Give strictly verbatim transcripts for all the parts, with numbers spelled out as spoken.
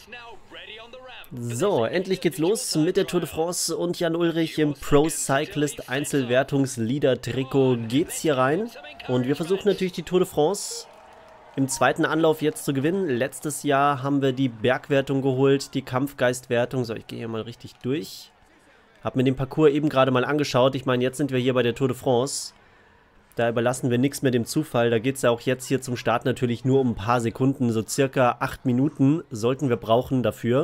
So, endlich geht's los mit der Tour de France und Jan Ullrich im Pro Cyclist Einzelwertungsleader-Trikot geht's hier rein. Und wir versuchen natürlich die Tour de France im zweiten Anlauf jetzt zu gewinnen. Letztes Jahr haben wir die Bergwertung geholt, die Kampfgeistwertung. So, ich gehe hier mal richtig durch. Hab mir den Parcours eben gerade mal angeschaut. Ich meine, jetzt sind wir hier bei der Tour de France. Da überlassen wir nichts mehr dem Zufall. Da geht es ja auch jetzt hier zum Start natürlich nur um ein paar Sekunden. So circa acht Minuten sollten wir brauchen dafür.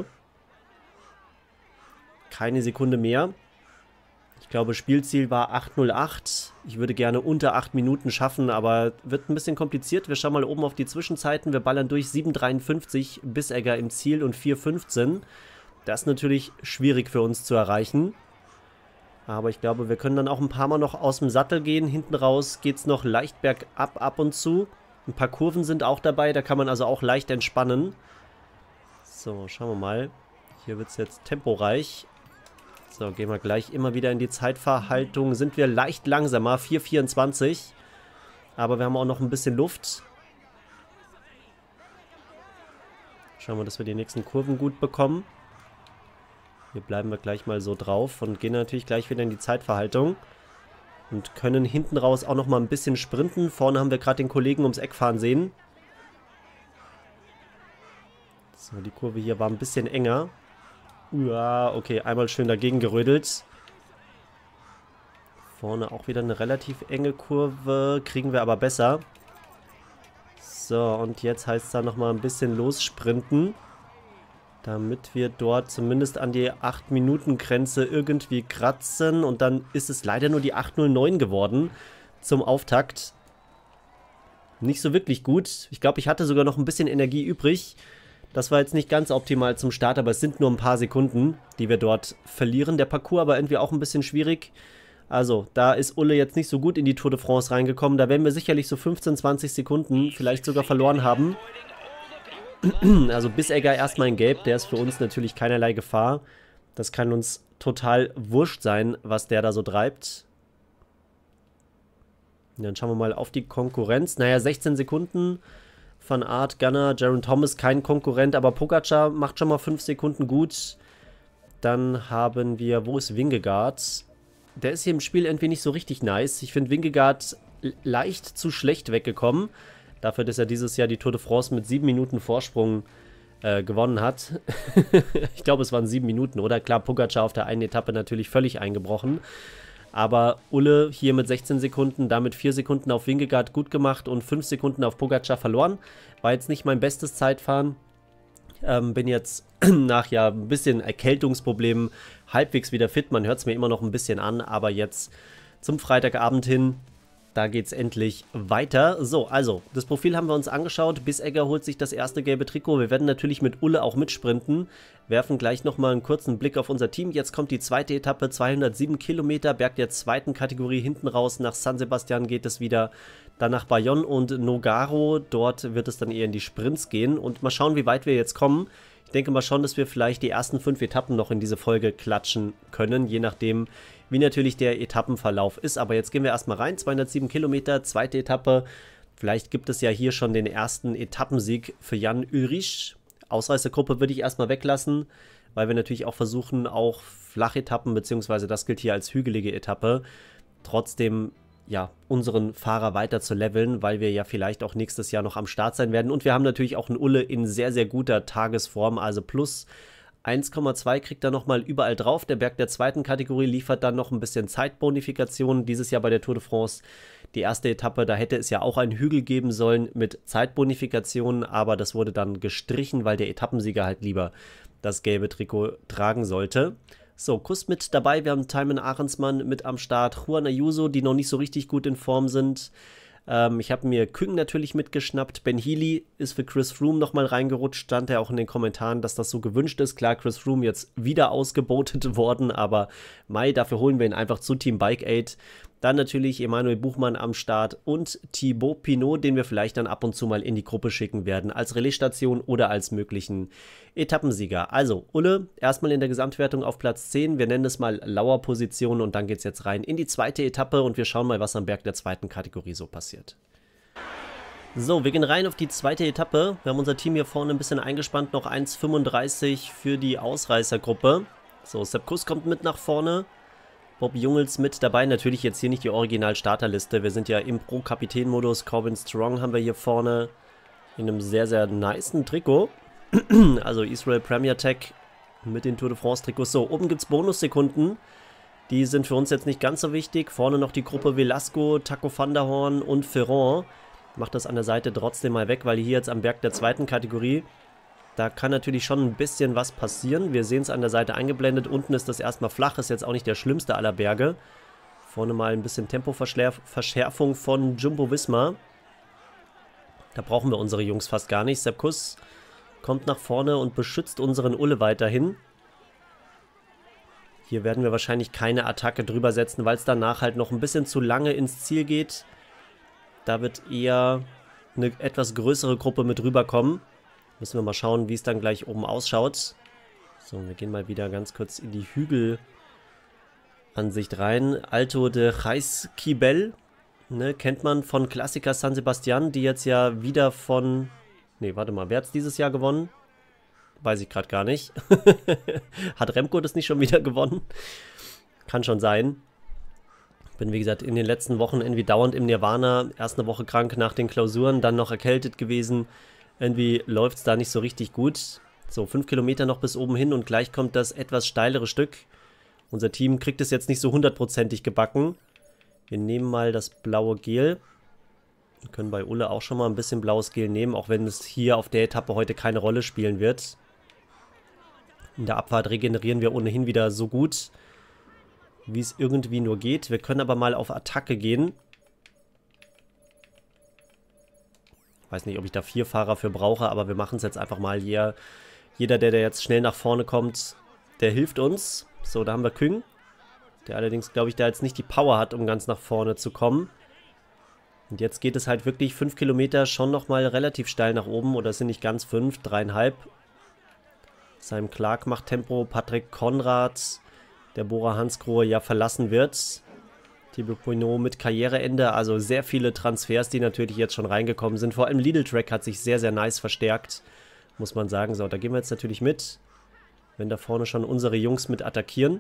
Keine Sekunde mehr. Ich glaube, Spielziel war acht null acht. Ich würde gerne unter acht Minuten schaffen, aber wird ein bisschen kompliziert. Wir schauen mal oben auf die Zwischenzeiten. Wir ballern durch sieben dreiundfünfzig, Bissegger im Ziel und vier fünfzehn. Das ist natürlich schwierig für uns zu erreichen. Aber ich glaube, wir können dann auch ein paar Mal noch aus dem Sattel gehen. Hinten raus geht es noch leicht bergab ab und zu. Ein paar Kurven sind auch dabei, da kann man also auch leicht entspannen. So, schauen wir mal. Hier wird es jetzt temporeich. So, gehen wir gleich immer wieder in die Zeitverhaltung. Sind wir leicht langsamer, vier vierundzwanzig. Aber wir haben auch noch ein bisschen Luft. Schauen wir, dass wir die nächsten Kurven gut bekommen. Hier bleiben wir gleich mal so drauf und gehen natürlich gleich wieder in die Zeitverhaltung. Und können hinten raus auch noch mal ein bisschen sprinten. Vorne haben wir gerade den Kollegen ums Eck fahren sehen. So, die Kurve hier war ein bisschen enger. Ja, okay, einmal schön dagegen gerödelt. Vorne auch wieder eine relativ enge Kurve. Kriegen wir aber besser. So, und jetzt heißt es da nochmal ein bisschen lossprinten. Damit wir dort zumindest an die acht Minuten Grenze irgendwie kratzen. Und dann ist es leider nur die acht null neun geworden zum Auftakt. Nicht so wirklich gut. Ich glaube, ich hatte sogar noch ein bisschen Energie übrig. Das war jetzt nicht ganz optimal zum Start, aber es sind nur ein paar Sekunden, die wir dort verlieren. Der Parcours aber irgendwie auch ein bisschen schwierig. Also, da ist Ulle jetzt nicht so gut in die Tour de France reingekommen. Da werden wir sicherlich so fünfzehn, zwanzig Sekunden vielleicht sogar verloren haben. Also Bissegger erstmal in Gelb, der ist für uns natürlich keinerlei Gefahr. Das kann uns total wurscht sein, was der da so treibt. Und dann schauen wir mal auf die Konkurrenz. Naja, sechzehn Sekunden. Van Aert, Gunner, Geraint Thomas, kein Konkurrent, aber Pogacar macht schon mal fünf Sekunden gut. Dann haben wir, wo ist Vingegaard? Der ist hier im Spiel irgendwie nicht so richtig nice. Ich finde Vingegaard leicht zu schlecht weggekommen. Dafür, dass er dieses Jahr die Tour de France mit sieben Minuten Vorsprung äh, gewonnen hat. Ich glaube, es waren sieben Minuten, oder? Klar, Pogacar auf der einen Etappe natürlich völlig eingebrochen. Aber Ulle hier mit sechzehn Sekunden, damit vier Sekunden auf Vingegaard gut gemacht und fünf Sekunden auf Pogacar verloren. War jetzt nicht mein bestes Zeitfahren. Ähm, bin jetzt nach ja ein bisschen Erkältungsproblemen halbwegs wieder fit. Man hört es mir immer noch ein bisschen an, aber jetzt zum Freitagabend hin, da geht es endlich weiter. So, also, das Profil haben wir uns angeschaut. Bissegger holt sich das erste gelbe Trikot. Wir werden natürlich mit Ulle auch mitsprinten. Werfen gleich nochmal einen kurzen Blick auf unser Team. Jetzt kommt die zweite Etappe, zweihundertsieben Kilometer, Berg der zweiten Kategorie hinten raus. Nach San Sebastian geht es wieder dann nach Bayonne und Nogaro. Dort wird es dann eher in die Sprints gehen. Und mal schauen, wie weit wir jetzt kommen. Ich denke mal schon, dass wir vielleicht die ersten fünf Etappen noch in diese Folge klatschen können, je nachdem, wie natürlich der Etappenverlauf ist. Aber jetzt gehen wir erstmal rein, zweihundertsieben Kilometer, zweite Etappe. Vielleicht gibt es ja hier schon den ersten Etappensieg für Jan Ullrich. Ausreißergruppe würde ich erstmal weglassen, weil wir natürlich auch versuchen, auch Flachetappen, beziehungsweise das gilt hier als hügelige Etappe, trotzdem ja, unseren Fahrer weiter zu leveln, weil wir ja vielleicht auch nächstes Jahr noch am Start sein werden. Und wir haben natürlich auch einen Ulle in sehr, sehr guter Tagesform, also plus eins Komma zwei kriegt er nochmal überall drauf. Der Berg der zweiten Kategorie liefert dann noch ein bisschen Zeitbonifikation. Dieses Jahr bei der Tour de France, die erste Etappe, da hätte es ja auch einen Hügel geben sollen mit Zeitbonifikationen, aber das wurde dann gestrichen, weil der Etappensieger halt lieber das gelbe Trikot tragen sollte. So, Kuss mit dabei, wir haben Thymen Ahrensmann mit am Start, Juan Ayuso, die noch nicht so richtig gut in Form sind. Ähm, ich habe mir Küng natürlich mitgeschnappt, Ben Healy ist für Chris Froome nochmal reingerutscht, stand ja auch in den Kommentaren, dass das so gewünscht ist. Klar, Chris Froome jetzt wieder ausgebotet worden, aber Mai, dafür holen wir ihn einfach zu Team Bike Aid. Dann natürlich Emanuel Buchmann am Start und Thibaut Pinot, den wir vielleicht dann ab und zu mal in die Gruppe schicken werden, als Relaisstation oder als möglichen Etappensieger. Also, Ulle, erstmal in der Gesamtwertung auf Platz zehn, wir nennen es mal Lauerposition und dann geht es jetzt rein in die zweite Etappe und wir schauen mal, was am Berg der zweiten Kategorie so passiert. So, wir gehen rein auf die zweite Etappe. Wir haben unser Team hier vorne ein bisschen eingespannt, noch eins fünfunddreißig für die Ausreißergruppe. So, Sepp Kuss kommt mit nach vorne. Bob Jungels mit dabei. Natürlich jetzt hier nicht die Original-Starterliste. Wir sind ja im Pro-Kapitän-Modus. Corbin Strong haben wir hier vorne in einem sehr, sehr nicen Trikot. Also Israel Premier Tech mit den Tour de France-Trikots. So, oben gibt es Bonussekunden. Die sind für uns jetzt nicht ganz so wichtig. Vorne noch die Gruppe Velasco, Taco van der Horn und Ferrand. Macht das an der Seite trotzdem mal weg, weil hier jetzt am Berg der zweiten Kategorie, da kann natürlich schon ein bisschen was passieren. Wir sehen es an der Seite eingeblendet. Unten ist das erstmal flach, ist jetzt auch nicht der schlimmste aller Berge. Vorne mal ein bisschen Tempoverschärfung von Jumbo Visma. Da brauchen wir unsere Jungs fast gar nicht. Sepp Kuss kommt nach vorne und beschützt unseren Ulle weiterhin. Hier werden wir wahrscheinlich keine Attacke drüber setzen, weil es danach halt noch ein bisschen zu lange ins Ziel geht. Da wird eher eine etwas größere Gruppe mit rüberkommen. Müssen wir mal schauen, wie es dann gleich oben ausschaut. So, wir gehen mal wieder ganz kurz in die Hügelansicht rein. Alto de Jaizkibel, ne, kennt man von Klassiker San Sebastian, die jetzt ja wieder von... Ne, warte mal, wer hat es dieses Jahr gewonnen? Weiß ich gerade gar nicht. Hat Remco das nicht schon wieder gewonnen? Kann schon sein. Bin, wie gesagt, in den letzten Wochen irgendwie dauernd im Nirvana. Erst eine Woche krank nach den Klausuren, dann noch erkältet gewesen. Irgendwie läuft es da nicht so richtig gut. So, fünf Kilometer noch bis oben hin und gleich kommt das etwas steilere Stück. Unser Team kriegt es jetzt nicht so hundertprozentig gebacken. Wir nehmen mal das blaue Gel. Wir können bei Ulle auch schon mal ein bisschen blaues Gel nehmen, auch wenn es hier auf der Etappe heute keine Rolle spielen wird. In der Abfahrt regenerieren wir ohnehin wieder so gut, wie es irgendwie nur geht. Wir können aber mal auf Attacke gehen. Ich weiß nicht, ob ich da vier Fahrer für brauche, aber wir machen es jetzt einfach mal hier. Jeder, der, der jetzt schnell nach vorne kommt, der hilft uns. So, da haben wir Küng, der allerdings, glaube ich, da jetzt nicht die Power hat, um ganz nach vorne zu kommen. Und jetzt geht es halt wirklich fünf Kilometer schon nochmal relativ steil nach oben. Oder es sind nicht ganz fünf, dreieinhalb. Simon Clark macht Tempo, Patrick Konrad, der Bora Hansgrohe ja verlassen wird. Thibaut Pinot mit Karriereende, also sehr viele Transfers, die natürlich jetzt schon reingekommen sind. Vor allem Lidl Track hat sich sehr, sehr nice verstärkt, muss man sagen. So, da gehen wir jetzt natürlich mit, wenn da vorne schon unsere Jungs mit attackieren.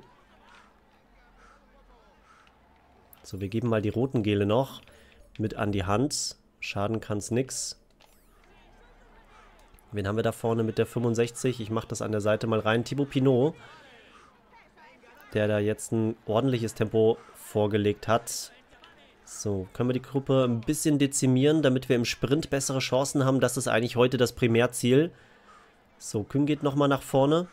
So, wir geben mal die roten Gele noch mit an die Hand. Schaden kann es nix. Wen haben wir da vorne mit der fünfundsechzig? Ich mache das an der Seite mal rein. Thibaut Pinot, der da jetzt ein ordentliches Tempo vorgelegt hat. So, können wir die Gruppe ein bisschen dezimieren, damit wir im Sprint bessere Chancen haben. Das ist eigentlich heute das Primärziel. So, Küng geht nochmal nach vorne.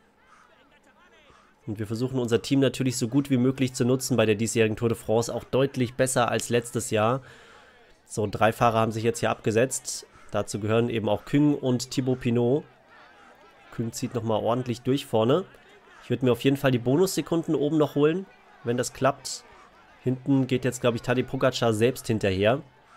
Und wir versuchen unser Team natürlich so gut wie möglich zu nutzen bei der diesjährigen Tour de France. Auch deutlich besser als letztes Jahr. So, drei Fahrer haben sich jetzt hier abgesetzt. Dazu gehören eben auch Küng und Thibaut Pinot. Küng zieht nochmal ordentlich durch vorne. Ich würde mir auf jeden Fall die Bonussekunden oben noch holen, wenn das klappt. Hinten geht jetzt, glaube ich, Tadej Pogačar selbst hinterher.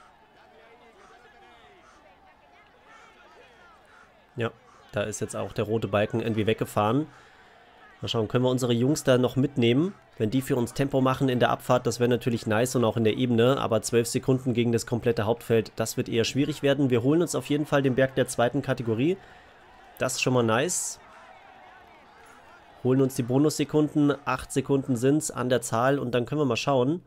Ja, da ist jetzt auch der rote Balken irgendwie weggefahren. Mal schauen, können wir unsere Jungs da noch mitnehmen? Wenn die für uns Tempo machen in der Abfahrt, das wäre natürlich nice und auch in der Ebene. Aber zwölf Sekunden gegen das komplette Hauptfeld, das wird eher schwierig werden. Wir holen uns auf jeden Fall den Berg der zweiten Kategorie. Das ist schon mal nice. Holen uns die Bonussekunden. acht Sekunden sind es an der Zahl. Und dann können wir mal schauen,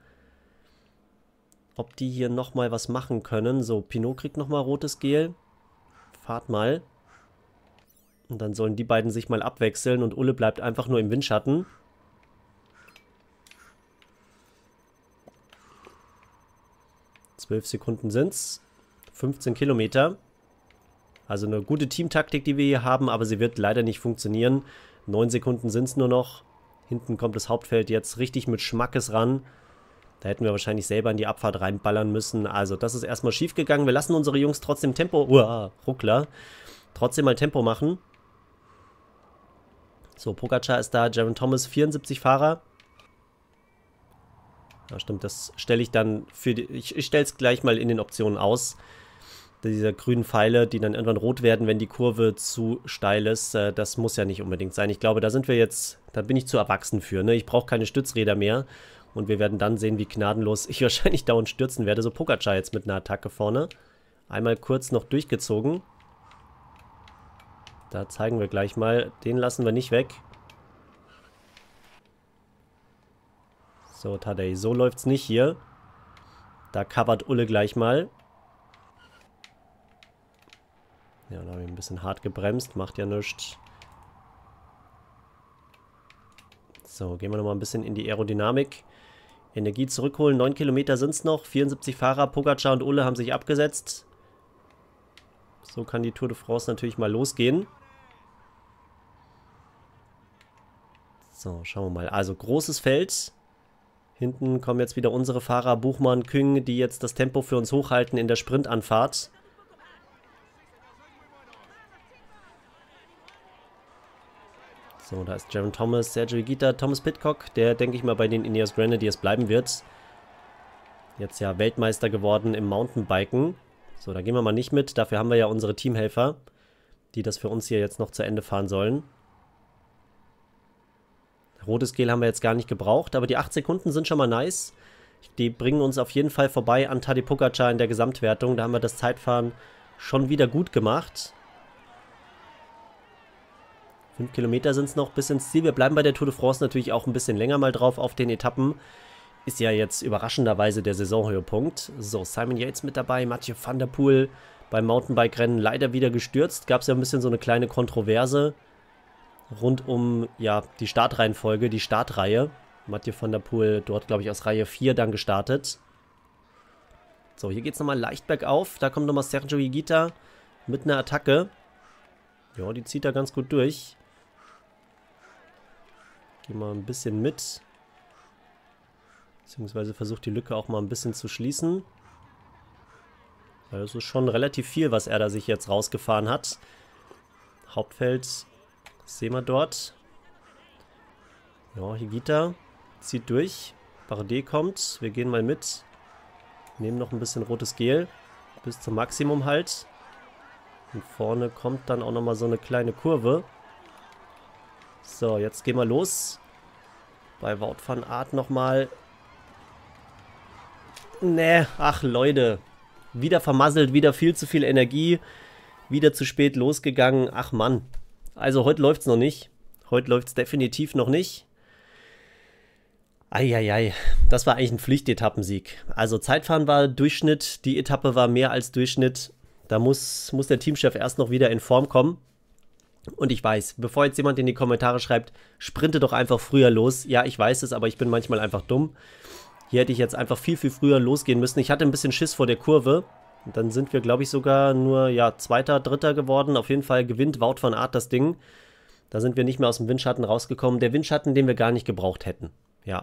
ob die hier nochmal was machen können. So, Pinot kriegt nochmal rotes Gel. Fahrt mal. Und dann sollen die beiden sich mal abwechseln. Und Ulle bleibt einfach nur im Windschatten. zwölf Sekunden sind es. fünfzehn Kilometer. Also eine gute Teamtaktik, die wir hier haben. Aber sie wird leider nicht funktionieren. neun Sekunden sind es nur noch. Hinten kommt das Hauptfeld jetzt richtig mit Schmackes ran. Da hätten wir wahrscheinlich selber in die Abfahrt reinballern müssen. Also das ist erstmal schief gegangen. Wir lassen unsere Jungs trotzdem Tempo... Uah, Ruckler. Trotzdem mal Tempo machen. So, Pogačar ist da. Geraint Thomas, vierundsiebzig Fahrer. Ja, stimmt, das stelle ich dann für die... Ich, ich stelle es gleich mal in den Optionen aus. Diese grünen Pfeile, die dann irgendwann rot werden, wenn die Kurve zu steil ist, äh, das muss ja nicht unbedingt sein. Ich glaube, da sind wir jetzt, da bin ich zu erwachsen für, ne? Ich brauche keine Stützräder mehr und wir werden dann sehen, wie gnadenlos ich wahrscheinlich dauernd stürzen werde. So, Pogačar jetzt mit einer Attacke vorne. Einmal kurz noch durchgezogen. Da zeigen wir gleich mal. Den lassen wir nicht weg. So, Tadej, so läuft's nicht hier. Da covert Ulle gleich mal. Ja, da habe ich ein bisschen hart gebremst. Macht ja nichts. So, gehen wir nochmal ein bisschen in die Aerodynamik. Energie zurückholen. neun Kilometer sind es noch. vierundsiebzig Fahrer. Pogačar und Ulle haben sich abgesetzt. So kann die Tour de France natürlich mal losgehen. So, schauen wir mal. Also, großes Feld. Hinten kommen jetzt wieder unsere Fahrer, Buchmann, Küng, die jetzt das Tempo für uns hochhalten in der Sprintanfahrt. So, da ist Geraint Thomas, Sergio Higuita, Thomas Pidcock, der, denke ich mal, bei den Ineos Grenadiers bleiben wird. Jetzt ja Weltmeister geworden im Mountainbiken. So, da gehen wir mal nicht mit. Dafür haben wir ja unsere Teamhelfer, die das für uns hier jetzt noch zu Ende fahren sollen. Rotes Gel haben wir jetzt gar nicht gebraucht, aber die acht Sekunden sind schon mal nice. Die bringen uns auf jeden Fall vorbei an Tadej Pogačar in der Gesamtwertung. Da haben wir das Zeitfahren schon wieder gut gemacht. fünf Kilometer sind es noch bis ins Ziel. Wir bleiben bei der Tour de France natürlich auch ein bisschen länger mal drauf auf den Etappen. Ist ja jetzt überraschenderweise der Saisonhöhepunkt. So, Simon Yates mit dabei, Mathieu van der Poel beim Mountainbike-Rennen leider wieder gestürzt. Gab es ja ein bisschen so eine kleine Kontroverse rund um, ja, die Startreihenfolge, die Startreihe. Mathieu van der Poel dort, glaube ich, aus Reihe vier dann gestartet. So, hier geht es nochmal leicht bergauf. Da kommt nochmal Sergio Higuita mit einer Attacke. Ja, die zieht er ganz gut durch. Gehen wir ein bisschen mit. Beziehungsweise versucht die Lücke auch mal ein bisschen zu schließen. Weil das ist schon relativ viel, was er da sich jetzt rausgefahren hat. Hauptfeld sehen wir dort. Ja, Higuita zieht durch. Bardet kommt. Wir gehen mal mit. Nehmen noch ein bisschen rotes Gel. Bis zum Maximum halt. Und vorne kommt dann auch nochmal so eine kleine Kurve. So, jetzt gehen wir los. Bei Wout van Aert nochmal. Nee, ach Leute. Wieder vermasselt, wieder viel zu viel Energie. Wieder zu spät losgegangen. Ach Mann. Also heute läuft es noch nicht. Heute läuft es definitiv noch nicht. Eieiei, das war eigentlich ein Pflichtetappensieg. Also Zeitfahren war Durchschnitt, die Etappe war mehr als Durchschnitt. Da muss, muss der Teamchef erst noch wieder in Form kommen. Und ich weiß, bevor jetzt jemand in die Kommentare schreibt, sprinte doch einfach früher los. Ja, ich weiß es, aber ich bin manchmal einfach dumm. Hier hätte ich jetzt einfach viel, viel früher losgehen müssen. Ich hatte ein bisschen Schiss vor der Kurve. Und dann sind wir, glaube ich, sogar nur, ja, Zweiter, Dritter geworden. Auf jeden Fall gewinnt Wout van Aert das Ding. Da sind wir nicht mehr aus dem Windschatten rausgekommen. Der Windschatten, den wir gar nicht gebraucht hätten. Ja.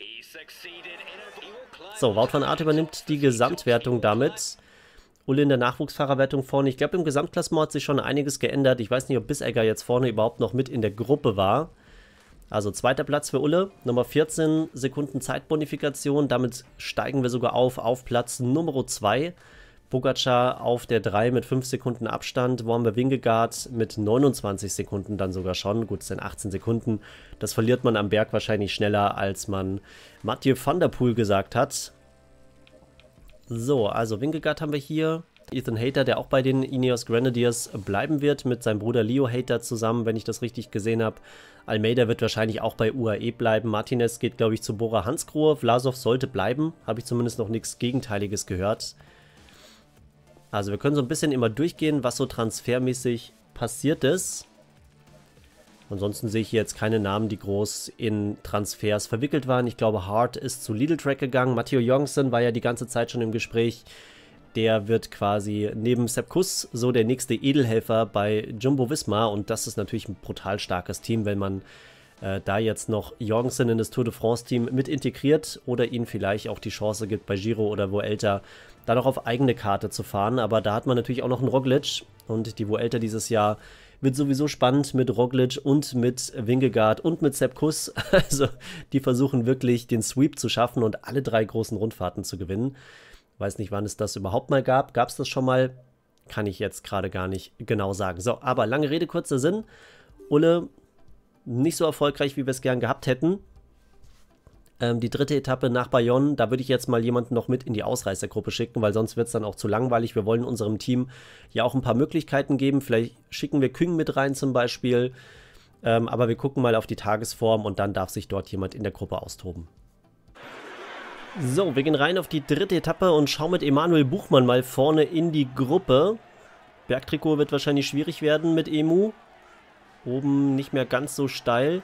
So, Wout van Aert übernimmt die Gesamtwertung damit. Ulle in der Nachwuchsfahrerwertung vorne. Ich glaube, im Gesamtklassement hat sich schon einiges geändert. Ich weiß nicht, ob Bissegger jetzt vorne überhaupt noch mit in der Gruppe war. Also zweiter Platz für Ulle. Nummer vierzehn Sekunden Zeitbonifikation. Damit steigen wir sogar auf auf Platz Nummer zwei. Pogačar auf der drei mit fünf Sekunden Abstand. Wo haben wir Vingegaard mit neunundzwanzig Sekunden dann sogar schon. Gut, es sind achtzehn Sekunden. Das verliert man am Berg wahrscheinlich schneller, als man Mathieu van der Poel gesagt hat. So, also Vingegaard haben wir hier. Ethan Hayter, der auch bei den Ineos Grenadiers bleiben wird, mit seinem Bruder Leo Hayter zusammen, wenn ich das richtig gesehen habe. Almeida wird wahrscheinlich auch bei U A E bleiben. Martinez geht, glaube ich, zu Bora Hansgrohe. Vlasov sollte bleiben. Habe ich zumindest noch nichts Gegenteiliges gehört. Also wir können so ein bisschen immer durchgehen, was so transfermäßig passiert ist. Ansonsten sehe ich hier jetzt keine Namen, die groß in Transfers verwickelt waren. Ich glaube, Hart ist zu Lidl Track gegangen. Matteo Jonsson war ja die ganze Zeit schon im Gespräch. Der wird quasi neben Sepp Kuss so der nächste Edelhelfer bei Jumbo Visma. Und das ist natürlich ein brutal starkes Team, wenn man äh, da jetzt noch Jonsson in das Tour de France Team mit integriert. Oder ihnen vielleicht auch die Chance gibt, bei Giro oder Vuelta da noch auf eigene Karte zu fahren. Aber da hat man natürlich auch noch einen Roglic. Und die Vuelta dieses Jahr wird sowieso spannend mit Roglic und mit Vingegaard und mit Sepp Kuss. Also die versuchen wirklich den Sweep zu schaffen und alle drei großen Rundfahrten zu gewinnen. Weiß nicht, wann es das überhaupt mal gab. Gab es das schon mal? Kann ich jetzt gerade gar nicht genau sagen. So, aber lange Rede, kurzer Sinn. Ulle nicht so erfolgreich, wie wir es gern gehabt hätten. Ähm, die dritte Etappe nach Bayonne, da würde ich jetzt mal jemanden noch mit in die Ausreißergruppe schicken, weil sonst wird es dann auch zu langweilig. Wir wollen unserem Team ja auch ein paar Möglichkeiten geben. Vielleicht schicken wir Küng mit rein zum Beispiel. Ähm, aber wir gucken mal auf die Tagesform und dann darf sich dort jemand in der Gruppe austoben. So, wir gehen rein auf die dritte Etappe und schauen mit Emanuel Buchmann mal vorne in die Gruppe. Bergtrikot wird wahrscheinlich schwierig werden mit Emu. Oben nicht mehr ganz so steil.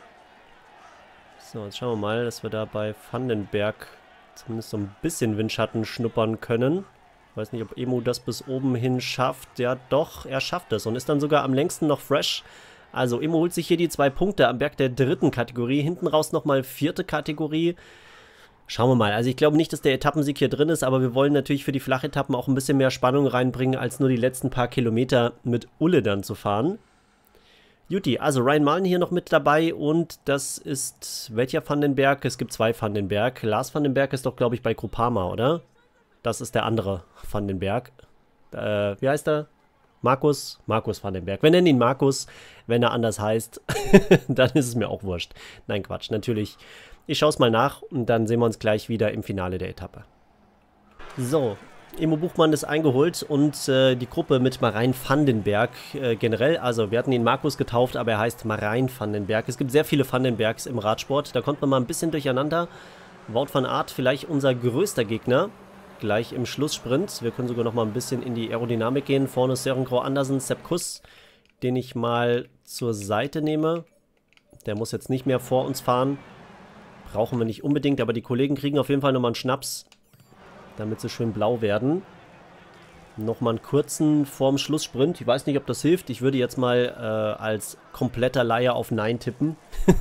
So, jetzt schauen wir mal, dass wir da bei Vandenberg zumindest so ein bisschen Windschatten schnuppern können. Ich weiß nicht, ob Emu das bis oben hin schafft. Ja doch, er schafft es und ist dann sogar am längsten noch fresh. Also Emu holt sich hier die zwei Punkte am Berg der dritten Kategorie. Hinten raus nochmal vierte Kategorie. Schauen wir mal. Also ich glaube nicht, dass der Etappensieg hier drin ist, aber wir wollen natürlich für die Flachetappen auch ein bisschen mehr Spannung reinbringen, als nur die letzten paar Kilometer mit Ulle dann zu fahren. Juti, also Ryan Mullen hier noch mit dabei und das ist welcher Vandenberg? Es gibt zwei Vandenberg. Lars Vandenberg ist doch, glaube ich, bei Groupama, oder? Das ist der andere Vandenberg. Äh, wie heißt er? Markus? Markus Vandenberg. Wir nennen ihn Markus, wenn er anders heißt. Dann ist es mir auch wurscht. Nein, Quatsch, natürlich. Ich schaue es mal nach und dann sehen wir uns gleich wieder im Finale der Etappe. So, Emo Buchmann ist eingeholt und äh, die Gruppe mit Marijn Vandenberg äh, generell, also wir hatten ihn Markus getauft, aber er heißt Marijn Vandenberg. Es gibt sehr viele Vandenbergs im Radsport, da kommt man mal ein bisschen durcheinander. Wout van Aert vielleicht unser größter Gegner, gleich im Schlusssprint. Wir können sogar noch mal ein bisschen in die Aerodynamik gehen. Vorne Søren Krogh Andersen, Sepp Kuss, den ich mal zur Seite nehme. Der muss jetzt nicht mehr vor uns fahren. Brauchen wir nicht unbedingt, aber die Kollegen kriegen auf jeden Fall nochmal einen Schnaps, damit sie schön blau werden. Nochmal einen kurzen vorm Schlusssprint. Ich weiß nicht, ob das hilft. Ich würde jetzt mal äh, als kompletter Laie auf Nein tippen.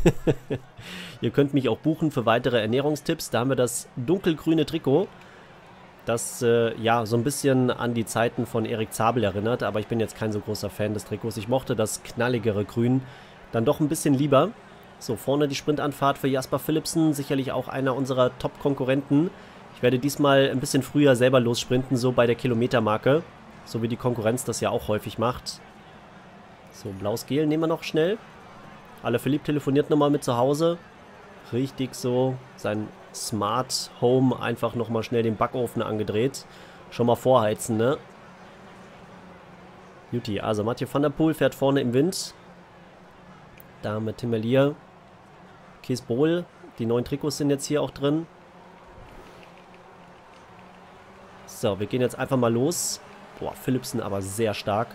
Ihr könnt mich auch buchen für weitere Ernährungstipps. Da haben wir das dunkelgrüne Trikot, das äh, ja so ein bisschen an die Zeiten von Erik Zabel erinnert. Aber ich bin jetzt kein so großer Fan des Trikots. Ich mochte das knalligere Grün dann doch ein bisschen lieber. So, vorne die Sprintanfahrt für Jasper Philipsen, sicherlich auch einer unserer Top-Konkurrenten. Ich werde diesmal ein bisschen früher selber lossprinten, so bei der Kilometermarke, so wie die Konkurrenz das ja auch häufig macht. So, blaues Gel nehmen wir noch schnell. Alaphilippe telefoniert nochmal mit zu Hause. Richtig so, sein Smart Home einfach nochmal schnell den Backofen angedreht. Schon mal vorheizen, ne? Juti, also Mathieu van der Poel fährt vorne im Wind. Da mit Tim Merlier. Kees Bol, die neuen Trikots sind jetzt hier auch drin. So, wir gehen jetzt einfach mal los. Boah, Philipsen aber sehr stark.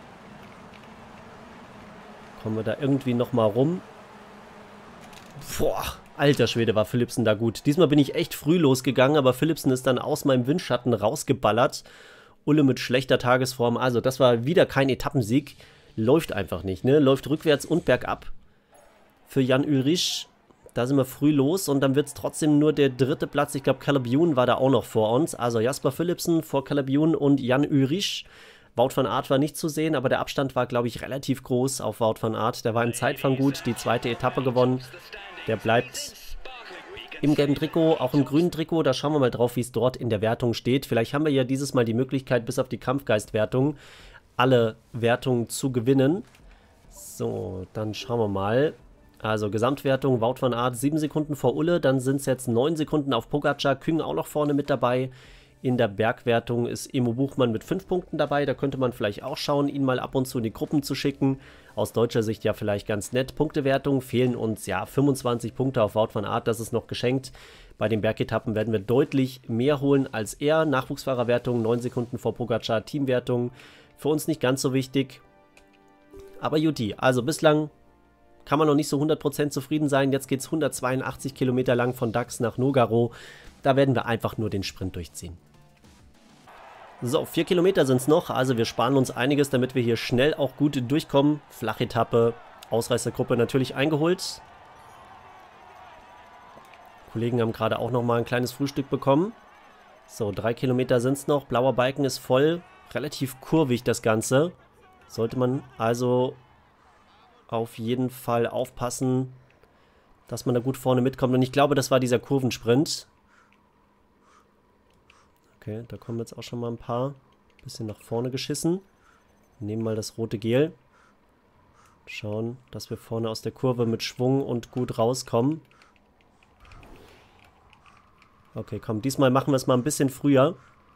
Kommen wir da irgendwie nochmal rum. Boah, alter Schwede, war Philipsen da gut. Diesmal bin ich echt früh losgegangen, aber Philipsen ist dann aus meinem Windschatten rausgeballert. Ulle mit schlechter Tagesform. Also das war wieder kein Etappensieg. Läuft einfach nicht, ne? Läuft rückwärts und bergab. Für Jan Ullrich. Da sind wir früh los und dann wird es trotzdem nur der dritte Platz. Ich glaube, Caleb Ewan war da auch noch vor uns. Also Jasper Philipsen vor Caleb Ewan und Jan Ullrich. Wout van Aert war nicht zu sehen, aber der Abstand war, glaube ich, relativ groß auf Wout van Aert. Der war im Zeitfahren gut, die zweite Etappe gewonnen. Der bleibt im gelben Trikot, auch im grünen Trikot. Da schauen wir mal drauf, wie es dort in der Wertung steht. Vielleicht haben wir ja dieses Mal die Möglichkeit, bis auf die Kampfgeist-Wertung alle Wertungen zu gewinnen. So, dann schauen wir mal. Also Gesamtwertung, Wout van Aert sieben Sekunden vor Ulle, dann sind es jetzt neun Sekunden auf Pogacar, Küng auch noch vorne mit dabei. In der Bergwertung ist Emo Buchmann mit fünf Punkten dabei, da könnte man vielleicht auch schauen, ihn mal ab und zu in die Gruppen zu schicken. Aus deutscher Sicht ja vielleicht ganz nett. Punktewertung fehlen uns ja fünfundzwanzig Punkte auf Wout van Aert, das ist noch geschenkt. Bei den Bergetappen werden wir deutlich mehr holen als er. Nachwuchsfahrerwertung neun Sekunden vor Pogacar, Teamwertung für uns nicht ganz so wichtig. Aber Juti, also bislang kann man noch nicht so hundert Prozent zufrieden sein. Jetzt geht es hundertzweiundachtzig Kilometer lang von Dax nach Nogaro. Da werden wir einfach nur den Sprint durchziehen. So, vier Kilometer sind es noch. Also wir sparen uns einiges, damit wir hier schnell auch gut durchkommen. Flachetappe, Ausreißergruppe natürlich eingeholt. Die Kollegen haben gerade auch noch mal ein kleines Frühstück bekommen. So, drei Kilometer sind es noch. Blauer Balken ist voll. Relativ kurvig das Ganze. Sollte man also auf jeden Fall aufpassen, dass man da gut vorne mitkommt. Und ich glaube, das war dieser Kurvensprint. Okay, da kommen jetzt auch schon mal ein paar. Bisschen nach vorne geschissen. Nehmen mal das rote Gel. Schauen, dass wir vorne aus der Kurve mit Schwung und gut rauskommen. Okay, komm, diesmal machen wir es mal ein bisschen früher.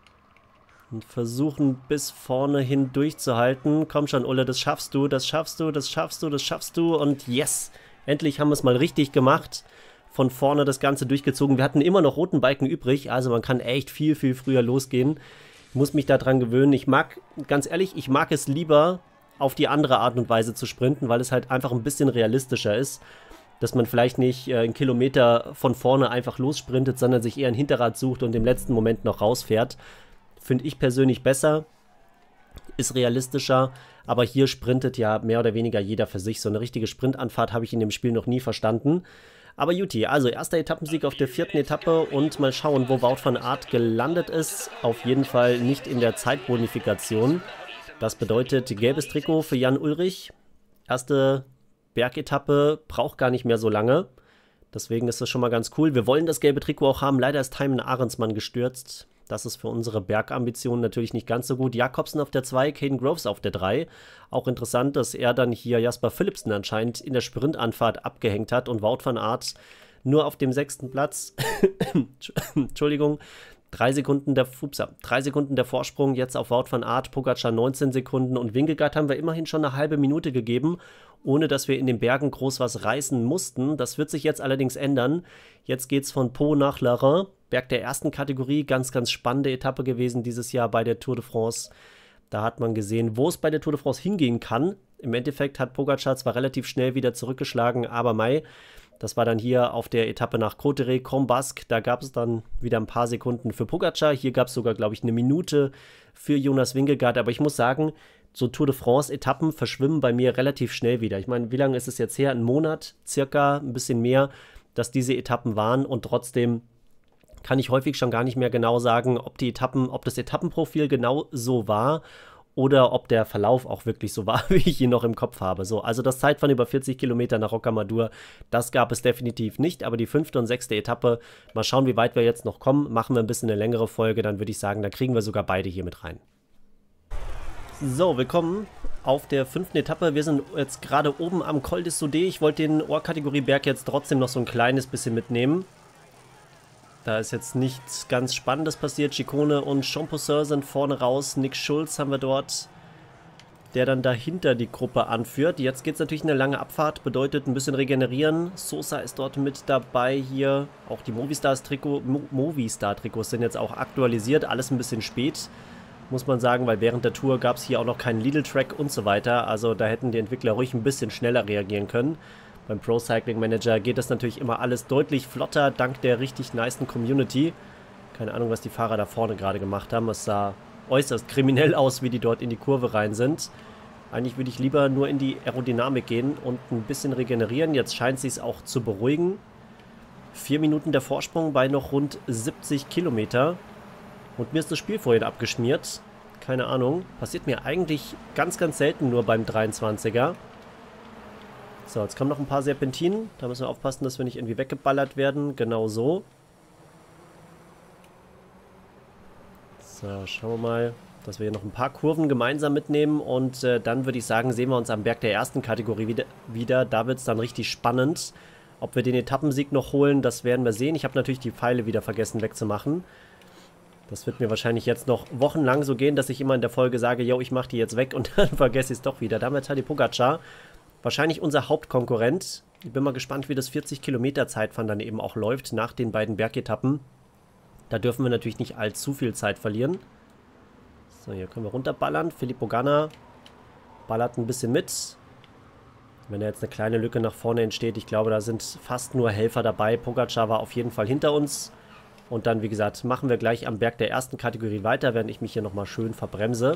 Und versuchen bis vorne hin durchzuhalten. Komm schon, Ulle, das schaffst du, das schaffst du, das schaffst du, das schaffst du. Und yes, endlich haben wir es mal richtig gemacht. Von vorne das Ganze durchgezogen. Wir hatten immer noch roten Balken übrig, also man kann echt viel, viel früher losgehen. Ich muss mich daran gewöhnen. Ich mag, ganz ehrlich, ich mag es lieber, auf die andere Art und Weise zu sprinten, weil es halt einfach ein bisschen realistischer ist. Dass man vielleicht nicht äh, einen Kilometer von vorne einfach lossprintet, sondern sich eher ein Hinterrad sucht und im letzten Moment noch rausfährt. Finde ich persönlich besser, ist realistischer, aber hier sprintet ja mehr oder weniger jeder für sich. So eine richtige Sprintanfahrt habe ich in dem Spiel noch nie verstanden. Aber Juti, also erster Etappensieg auf der vierten Etappe und mal schauen, wo Wout van Aert gelandet ist. Auf jeden Fall nicht in der Zeitbonifikation. Das bedeutet gelbes Trikot für Jan Ullrich. Erste Bergetappe braucht gar nicht mehr so lange. Deswegen ist das schon mal ganz cool. Wir wollen das gelbe Trikot auch haben. Leider ist Thymen Ahrensmann gestürzt. Das ist für unsere Bergambitionen natürlich nicht ganz so gut. Jakobsen auf der zwei, Caden Groves auf der drei. Auch interessant, dass er dann hier Jasper Philipsen anscheinend in der Sprintanfahrt abgehängt hat und Wout van Aert nur auf dem sechsten Platz. Entschuldigung. Drei Sekunden der, upsa, drei Sekunden der Vorsprung jetzt auf Wout van Aert, Pogacar neunzehn Sekunden und Vingegaard haben wir immerhin schon eine halbe Minute gegeben, ohne dass wir in den Bergen groß was reißen mussten. Das wird sich jetzt allerdings ändern. Jetzt geht es von Pau nach La Reine, Berg der ersten Kategorie, ganz, ganz spannende Etappe gewesen dieses Jahr bei der Tour de France. Da hat man gesehen, wo es bei der Tour de France hingehen kann. Im Endeffekt hat Pogacar zwar relativ schnell wieder zurückgeschlagen, aber Mai, das war dann hier auf der Etappe nach Cauterets, Grand Basque. Da gab es dann wieder ein paar Sekunden für Pogacar. Hier gab es sogar, glaube ich, eine Minute für Jonas Vingegaard. Aber ich muss sagen, so Tour de France-Etappen verschwimmen bei mir relativ schnell wieder. Ich meine, wie lange ist es jetzt her? Ein Monat, circa, ein bisschen mehr, dass diese Etappen waren. Und trotzdem kann ich häufig schon gar nicht mehr genau sagen, ob die Etappen, ob das Etappenprofil genau so war oder ob der Verlauf auch wirklich so war, wie ich ihn noch im Kopf habe. So, also das Zeitfahren über vierzig Kilometer nach Rocamadour, das gab es definitiv nicht, aber die fünfte und sechste Etappe, mal schauen, wie weit wir jetzt noch kommen, machen wir ein bisschen eine längere Folge, dann würde ich sagen, da kriegen wir sogar beide hier mit rein. So, willkommen auf der fünften Etappe. Wir sind jetzt gerade oben am Col des Soudés. Ich wollte den Ohrkategorie-Berg jetzt trotzdem noch so ein kleines bisschen mitnehmen. Da ist jetzt nichts ganz Spannendes passiert. Chicone und Champusser sind vorne raus. Nick Schulz haben wir dort, der dann dahinter die Gruppe anführt. Jetzt geht es natürlich eine lange Abfahrt, bedeutet ein bisschen regenerieren. Sosa ist dort mit dabei hier. Auch die Movistar-Trikot, Mo Movistar-Trikots sind jetzt auch aktualisiert. Alles ein bisschen spät, muss man sagen, weil während der Tour gab es hier auch noch keinen Lidl-Track und so weiter. Also da hätten die Entwickler ruhig ein bisschen schneller reagieren können. Beim Pro Cycling Manager geht das natürlich immer alles deutlich flotter, dank der richtig nicen Community. Keine Ahnung, was die Fahrer da vorne gerade gemacht haben. Es sah äußerst kriminell aus, wie die dort in die Kurve rein sind. Eigentlich würde ich lieber nur in die Aerodynamik gehen und ein bisschen regenerieren. Jetzt scheint es sich auch zu beruhigen. Vier Minuten der Vorsprung bei noch rund siebzig Kilometer. Und mir ist das Spiel vorhin abgeschmiert. Keine Ahnung. Passiert mir eigentlich ganz, ganz selten nur beim dreiundzwanziger. So, jetzt kommen noch ein paar Serpentinen. Da müssen wir aufpassen, dass wir nicht irgendwie weggeballert werden. Genau so. So, schauen wir mal, dass wir hier noch ein paar Kurven gemeinsam mitnehmen. Und äh, dann würde ich sagen, sehen wir uns am Berg der ersten Kategorie wieder. wieder. Da wird es dann richtig spannend. Ob wir den Etappensieg noch holen, das werden wir sehen. Ich habe natürlich die Pfeile wieder vergessen wegzumachen. Das wird mir wahrscheinlich jetzt noch wochenlang so gehen, dass ich immer in der Folge sage, yo, ich mache die jetzt weg und dann vergesse ich es doch wieder. Damit hat die Pogacar. Wahrscheinlich unser Hauptkonkurrent. Ich bin mal gespannt, wie das vierzig Kilometer Zeitfahren dann eben auch läuft nach den beiden Bergetappen. Da dürfen wir natürlich nicht allzu viel Zeit verlieren. So, hier können wir runterballern. Filippo Ganna ballert ein bisschen mit. Wenn da jetzt eine kleine Lücke nach vorne entsteht, ich glaube, da sind fast nur Helfer dabei. Pogacar war auf jeden Fall hinter uns. Und dann, wie gesagt, machen wir gleich am Berg der ersten Kategorie weiter, während ich mich hier nochmal schön verbremse.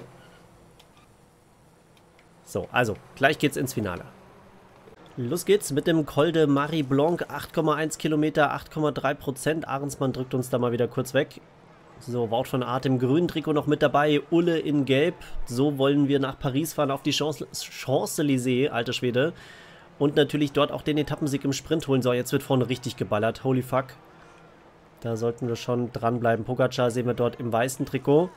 So, also, gleich geht's ins Finale. Los geht's mit dem Col de Marie Blanc, acht Komma eins Kilometer, acht Komma drei Prozent. Ahrensmann drückt uns da mal wieder kurz weg. So, Wout van Aert im grünen Trikot noch mit dabei, Ulle in gelb. So wollen wir nach Paris fahren, auf die Champs-Élysées, alter Schwede. Und natürlich dort auch den Etappensieg im Sprint holen. So, jetzt wird vorne richtig geballert, holy fuck. Da sollten wir schon dranbleiben. Pogacar sehen wir dort im weißen Trikot.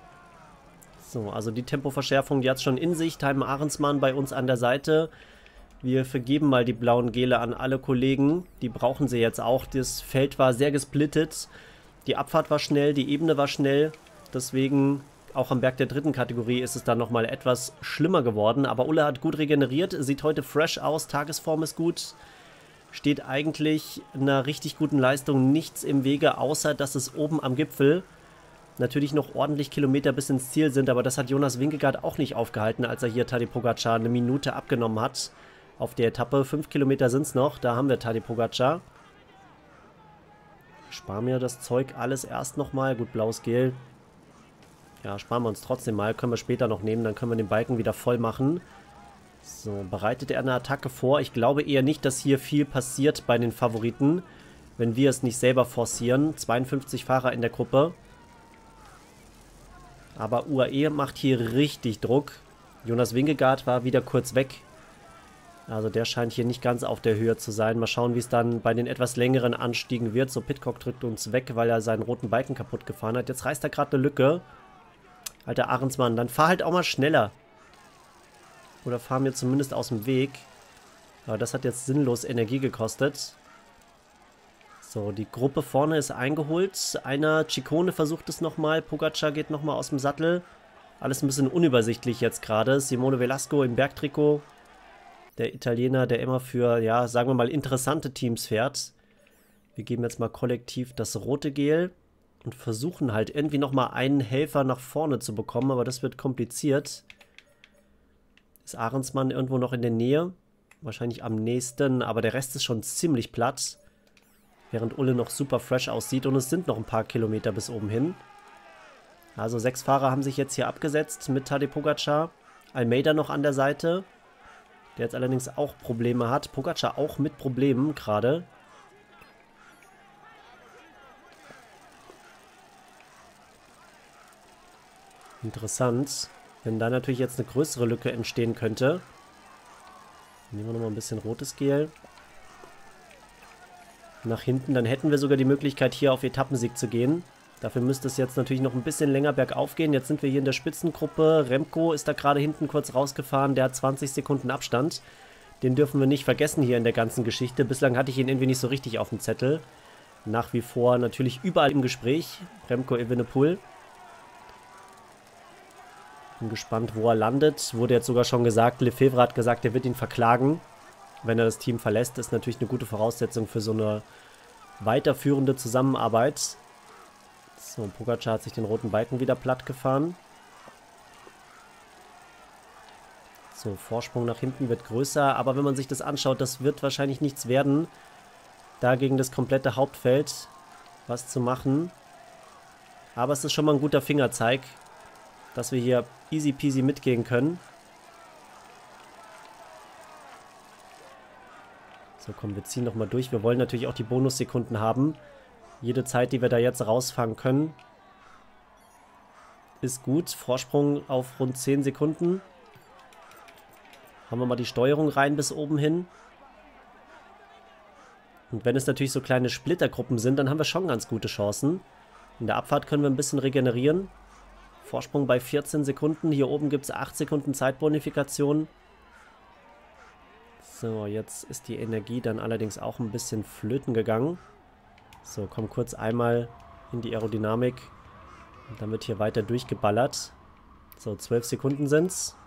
So, also die Tempoverschärfung, die hat es schon in sich. Thymen Ahrensmann bei uns an der Seite. Wir vergeben mal die blauen Gele an alle Kollegen. Die brauchen sie jetzt auch. Das Feld war sehr gesplittet. Die Abfahrt war schnell, die Ebene war schnell. Deswegen, auch am Berg der dritten Kategorie, ist es dann nochmal etwas schlimmer geworden. Aber Ulle hat gut regeneriert, sieht heute fresh aus, Tagesform ist gut. Steht eigentlich einer richtig guten Leistung nichts im Wege, außer dass es oben am Gipfel natürlich noch ordentlich Kilometer bis ins Ziel sind. Aber das hat Jonas Vingegaard auch nicht aufgehalten, als er hier Tadej Pogačar eine Minute abgenommen hat. Auf der Etappe, fünf Kilometer sind es noch, da haben wir Tadej Pogačar. Sparen wir das Zeug alles erst nochmal. Gut, blaues Gel. Ja, sparen wir uns trotzdem mal. Können wir später noch nehmen, dann können wir den Balken wieder voll machen. So, bereitet er eine Attacke vor? Ich glaube eher nicht, dass hier viel passiert bei den Favoriten, wenn wir es nicht selber forcieren. zweiundfünfzig Fahrer in der Gruppe. Aber U A E macht hier richtig Druck. Jonas Vingegaard war wieder kurz weg. Also der scheint hier nicht ganz auf der Höhe zu sein. Mal schauen, wie es dann bei den etwas längeren Anstiegen wird. So, Pidcock drückt uns weg, weil er seinen roten Balken kaputt gefahren hat. Jetzt reißt er gerade eine Lücke. Alter Ahrensmann, dann fahr halt auch mal schneller. Oder fahr mir zumindest aus dem Weg. Aber das hat jetzt sinnlos Energie gekostet. So, die Gruppe vorne ist eingeholt. Einer, Ciccone versucht es nochmal. Pogačar geht nochmal aus dem Sattel. Alles ein bisschen unübersichtlich jetzt gerade. Simone Velasco im Bergtrikot. Der Italiener, der immer für, ja, sagen wir mal, interessante Teams fährt. Wir geben jetzt mal kollektiv das rote Gel. Und versuchen halt irgendwie nochmal einen Helfer nach vorne zu bekommen. Aber das wird kompliziert. Ist Ahrensmann irgendwo noch in der Nähe? Wahrscheinlich am nächsten, aber der Rest ist schon ziemlich platt. Während Ulle noch super fresh aussieht und es sind noch ein paar Kilometer bis oben hin. Also sechs Fahrer haben sich jetzt hier abgesetzt mit Tadej Pogačar. Almeida noch an der Seite, der jetzt allerdings auch Probleme hat. Pogačar auch mit Problemen gerade. Interessant. Wenn da natürlich jetzt eine größere Lücke entstehen könnte. Nehmen wir nochmal ein bisschen rotes Gel. Nach hinten, dann hätten wir sogar die Möglichkeit, hier auf Etappensieg zu gehen. Dafür müsste es jetzt natürlich noch ein bisschen länger bergauf gehen. Jetzt sind wir hier in der Spitzengruppe. Remco ist da gerade hinten kurz rausgefahren. Der hat zwanzig Sekunden Abstand. Den dürfen wir nicht vergessen hier in der ganzen Geschichte. Bislang hatte ich ihn irgendwie nicht so richtig auf dem Zettel. Nach wie vor natürlich überall im Gespräch. Remco Evenepoel. Bin gespannt, wo er landet. Wurde jetzt sogar schon gesagt, Lefevre hat gesagt, er wird ihn verklagen. Wenn er das Team verlässt, ist natürlich eine gute Voraussetzung für so eine weiterführende Zusammenarbeit. So, Pogačar hat sich den roten Balken wieder platt gefahren. So, Vorsprung nach hinten wird größer, aber wenn man sich das anschaut, das wird wahrscheinlich nichts werden, da gegen das komplette Hauptfeld was zu machen. Aber es ist schon mal ein guter Fingerzeig, dass wir hier easy peasy mitgehen können. So, komm, wir ziehen nochmal durch. Wir wollen natürlich auch die Bonussekunden haben. Jede Zeit, die wir da jetzt rausfahren können, ist gut. Vorsprung auf rund zehn Sekunden. Haben wir mal die Steuerung rein bis oben hin. Und wenn es natürlich so kleine Splittergruppen sind, dann haben wir schon ganz gute Chancen. In der Abfahrt können wir ein bisschen regenerieren. Vorsprung bei vierzehn Sekunden. Hier oben gibt es acht Sekunden Zeitbonifikation. So, jetzt ist die Energie dann allerdings auch ein bisschen flöten gegangen. So, komm kurz einmal in die Aerodynamik. Und dann wird hier weiter durchgeballert. So, zwölf Sekunden sind's.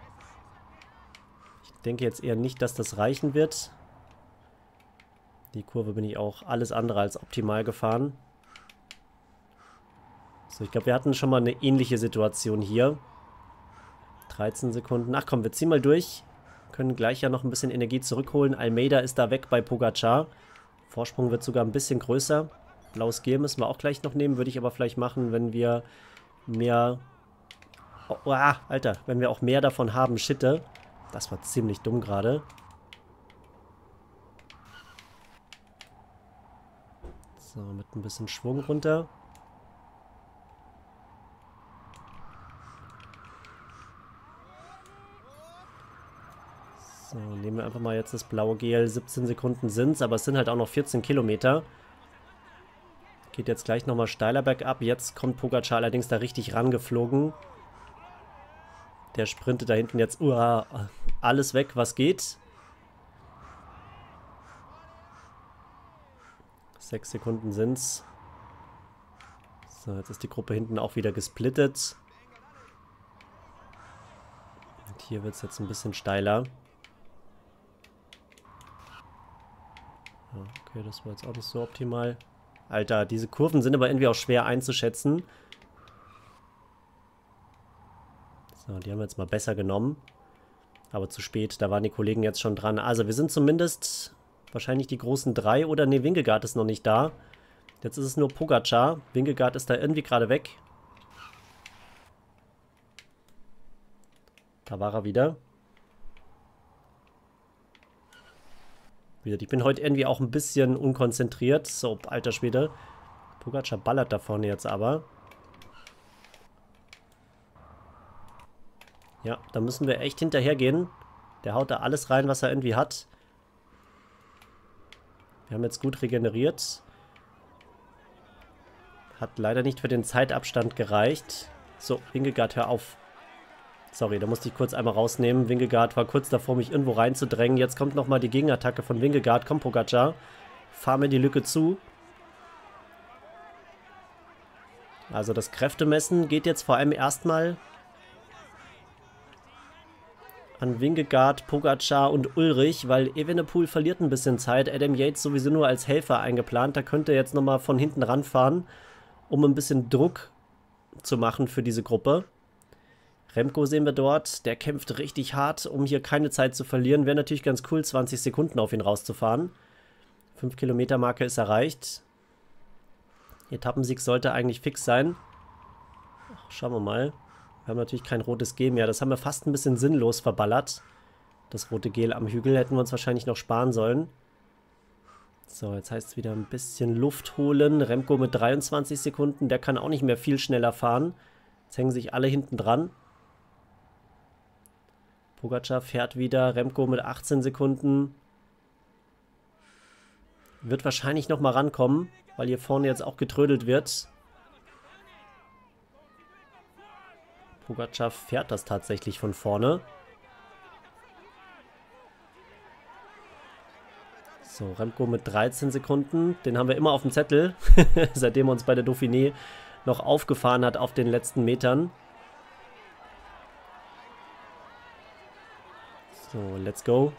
Ich denke jetzt eher nicht, dass das reichen wird. Die Kurve bin ich auch alles andere als optimal gefahren. So, ich glaube, wir hatten schon mal eine ähnliche Situation hier. dreizehn Sekunden. Ach komm, wir ziehen mal durch. Können gleich ja noch ein bisschen Energie zurückholen. Almeida ist da weg bei Pogačar. Vorsprung wird sogar ein bisschen größer. Blaues Gel müssen wir auch gleich noch nehmen. Würde ich aber vielleicht machen, wenn wir mehr... Oh, ah, Alter, wenn wir auch mehr davon haben. Schitte. Das war ziemlich dumm gerade. So, mit ein bisschen Schwung runter. So, nehmen wir einfach mal jetzt das blaue Gel. siebzehn Sekunden sind es, aber es sind halt auch noch vierzehn Kilometer. Geht jetzt gleich nochmal steiler bergab. Jetzt kommt Pogačar allerdings da richtig rangeflogen. Der sprintet da hinten jetzt uh, alles weg, was geht. Sechs Sekunden sind's. So, jetzt ist die Gruppe hinten auch wieder gesplittet. Und hier wird es jetzt ein bisschen steiler. Okay, das war jetzt auch nicht so optimal. Alter, diese Kurven sind aber irgendwie auch schwer einzuschätzen. So, die haben wir jetzt mal besser genommen. Aber zu spät, da waren die Kollegen jetzt schon dran. Also, wir sind zumindest wahrscheinlich die großen drei. Oder ne, Vingegaard ist noch nicht da. Jetzt ist es nur Pogačar. Vingegaard ist da irgendwie gerade weg. Da war er wieder. Ich bin heute irgendwie auch ein bisschen unkonzentriert. So, alter Schwede. Pogačar ballert da vorne jetzt aber. Ja, da müssen wir echt hinterhergehen. Der haut da alles rein, was er irgendwie hat. Wir haben jetzt gut regeneriert. Hat leider nicht für den Zeitabstand gereicht. So, Vingegaard, hör auf. Sorry, da musste ich kurz einmal rausnehmen. Vingegaard war kurz davor, mich irgendwo reinzudrängen. Jetzt kommt nochmal die Gegenattacke von Vingegaard. Komm, Pogačar. Fahr mir die Lücke zu. Also das Kräftemessen geht jetzt vor allem erstmal an Vingegaard, Pogačar und Ullrich, weil Evenepoel verliert ein bisschen Zeit. Adam Yates sowieso nur als Helfer eingeplant. Da könnte er jetzt nochmal von hinten ranfahren, um ein bisschen Druck zu machen für diese Gruppe. Remco sehen wir dort, der kämpft richtig hart, um hier keine Zeit zu verlieren. Wäre natürlich ganz cool, zwanzig Sekunden auf ihn rauszufahren. fünf Kilometer Marke ist erreicht. Etappensieg sollte eigentlich fix sein. Ach, schauen wir mal. Wir haben natürlich kein rotes Gel mehr. Das haben wir fast ein bisschen sinnlos verballert. Das rote Gel am Hügel hätten wir uns wahrscheinlich noch sparen sollen. So, jetzt heißt es wieder ein bisschen Luft holen. Remco mit dreiundzwanzig Sekunden, der kann auch nicht mehr viel schneller fahren. Jetzt hängen sich alle hinten dran. Pogačar fährt wieder. Remco mit achtzehn Sekunden. Wird wahrscheinlich nochmal rankommen, weil hier vorne jetzt auch getrödelt wird. Pogačar fährt das tatsächlich von vorne. So, Remco mit dreizehn Sekunden. Den haben wir immer auf dem Zettel, seitdem er uns bei der Dauphiné noch aufgefahren hat auf den letzten Metern. So, let's go.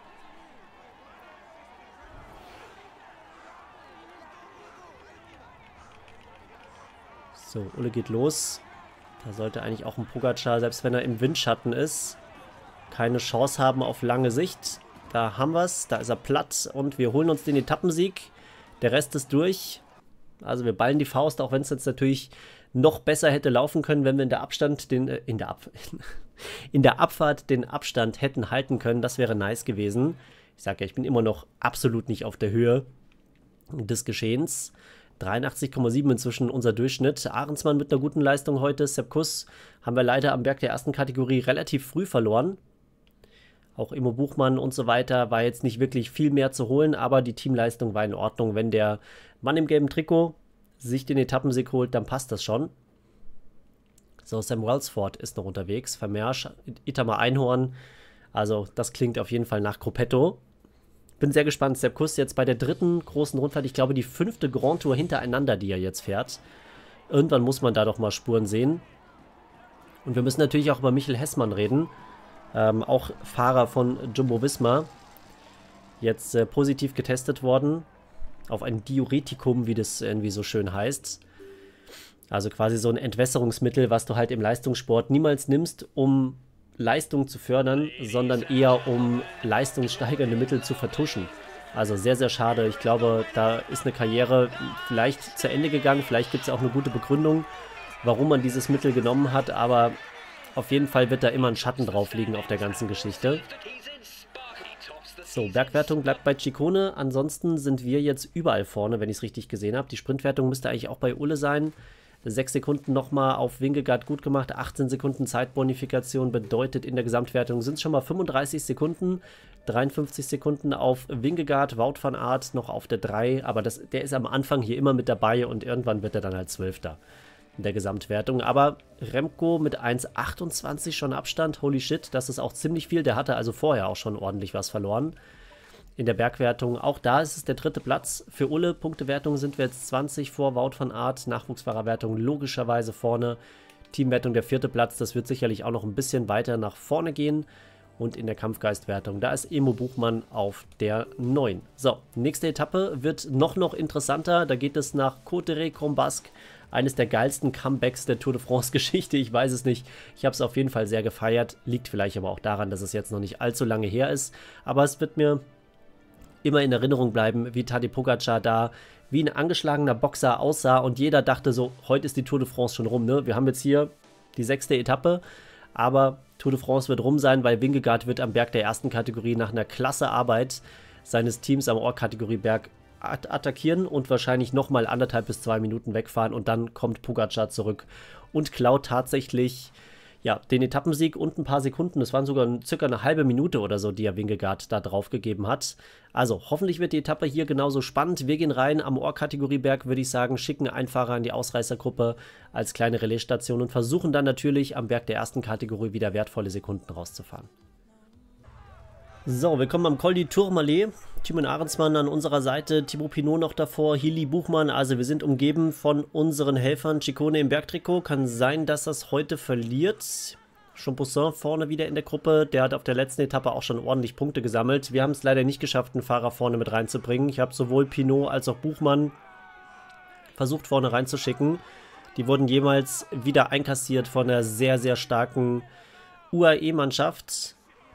So, Ulle geht los. Da sollte eigentlich auch ein Pogačar, selbst wenn er im Windschatten ist, keine Chance haben auf lange Sicht. Da haben wir es, da ist er platt und wir holen uns den Etappensieg. Der Rest ist durch. Also wir ballen die Faust, auch wenn es jetzt natürlich noch besser hätte laufen können, wenn wir in der Abstand den, äh, in der Ab in der Abfahrt den Abstand hätten halten können. Das wäre nice gewesen. Ich sage ja, ich bin immer noch absolut nicht auf der Höhe des Geschehens. dreiundachtzig Komma sieben inzwischen unser Durchschnitt. Ahrensmann mit einer guten Leistung heute. Sepp Kuss haben wir leider am Berg der ersten Kategorie relativ früh verloren. Auch Immo Buchmann und so weiter war jetzt nicht wirklich viel mehr zu holen, aber die Teamleistung war in Ordnung. Wenn der Mann im gelben Trikot sich den Etappensieg holt, dann passt das schon. So, Sam Welsford ist noch unterwegs. Vermeersch, Itamar Einhorn. Also das klingt auf jeden Fall nach Gruppetto. Bin sehr gespannt. Sepp Kuss jetzt bei der dritten großen Rundfahrt. Ich glaube, die fünfte Grand Tour hintereinander, die er jetzt fährt. Irgendwann muss man da doch mal Spuren sehen. Und wir müssen natürlich auch über Michel Hessmann reden. Ähm, auch Fahrer von Jumbo-Visma. Jetzt äh, positiv getestet worden. Auf ein Diuretikum, wie das irgendwie so schön heißt. Also quasi so ein Entwässerungsmittel, was du halt im Leistungssport niemals nimmst, um Leistung zu fördern, sondern eher um leistungssteigernde Mittel zu vertuschen. Also sehr, sehr schade. Ich glaube, da ist eine Karriere vielleicht zu Ende gegangen. Vielleicht gibt es auch eine gute Begründung, warum man dieses Mittel genommen hat. Aber auf jeden Fall wird da immer ein Schatten drauf liegen auf der ganzen Geschichte. So, Bergwertung bleibt bei Ciccone. Ansonsten sind wir jetzt überall vorne, wenn ich es richtig gesehen habe. Die Sprintwertung müsste eigentlich auch bei Ulle sein. sechs Sekunden nochmal auf Vingegaard gut gemacht. achtzehn Sekunden Zeitbonifikation bedeutet in der Gesamtwertung sind es schon mal fünfunddreißig Sekunden. dreiundfünfzig Sekunden auf Vingegaard, Wout van Aert noch auf der drei. Aber das, der ist am Anfang hier immer mit dabei und irgendwann wird er dann halt Zwölfter in der Gesamtwertung. Aber Remco mit eins Komma achtundzwanzig schon Abstand. Holy shit, das ist auch ziemlich viel. Der hatte also vorher auch schon ordentlich was verloren. in der Bergwertung. Auch da ist es der dritte Platz für Ulle. Punktewertung sind wir jetzt zwanzig vor Wout van Aert. Nachwuchsfahrerwertung logischerweise vorne. Teamwertung der vierte Platz. Das wird sicherlich auch noch ein bisschen weiter nach vorne gehen. Und in der Kampfgeistwertung, da ist Emo Buchmann auf der neun. So, nächste Etappe wird noch noch interessanter. Da geht es nach Cauterets-Combasque. Eines der geilsten Comebacks der Tour de France-Geschichte. Ich weiß es nicht. Ich habe es auf jeden Fall sehr gefeiert. Liegt vielleicht aber auch daran, dass es jetzt noch nicht allzu lange her ist. Aber es wird mir immer in Erinnerung bleiben, wie Tadej Pogačar da wie ein angeschlagener Boxer aussah. Und jeder dachte so, heute ist die Tour de France schon rum. Ne? Wir haben jetzt hier die sechste Etappe. Aber Tour de France wird rum sein, weil Vingegaard wird am Berg der ersten Kategorie nach einer klasse Arbeit seines Teams am Or-Kategorie-Berg at attackieren und wahrscheinlich nochmal anderthalb bis zwei Minuten wegfahren und dann kommt Pogačar zurück und klaut tatsächlich ja, den Etappensieg und ein paar Sekunden. Das waren sogar circa eine halbe Minute oder so, die er Vingegaard da drauf gegeben hat. Also hoffentlich wird die Etappe hier genauso spannend. Wir gehen rein am Or-Kategorie-Berg, würde ich sagen, schicken einen Fahrer in die Ausreißergruppe als kleine Relaisstation und versuchen dann natürlich am Berg der ersten Kategorie wieder wertvolle Sekunden rauszufahren. So, willkommen am Col du Tourmalet. Thymen Ahrensmann an unserer Seite, Thibaut Pinot noch davor, Hili Buchmann. Also wir sind umgeben von unseren Helfern. Ciccone im Bergtrikot. Kann sein, dass das heute verliert. Champoussin vorne wieder in der Gruppe. Der hat auf der letzten Etappe auch schon ordentlich Punkte gesammelt. Wir haben es leider nicht geschafft, einen Fahrer vorne mit reinzubringen. Ich habe sowohl Pinot als auch Buchmann versucht vorne reinzuschicken. Die wurden jemals wieder einkassiert von einer sehr, sehr starken U A E-Mannschaft.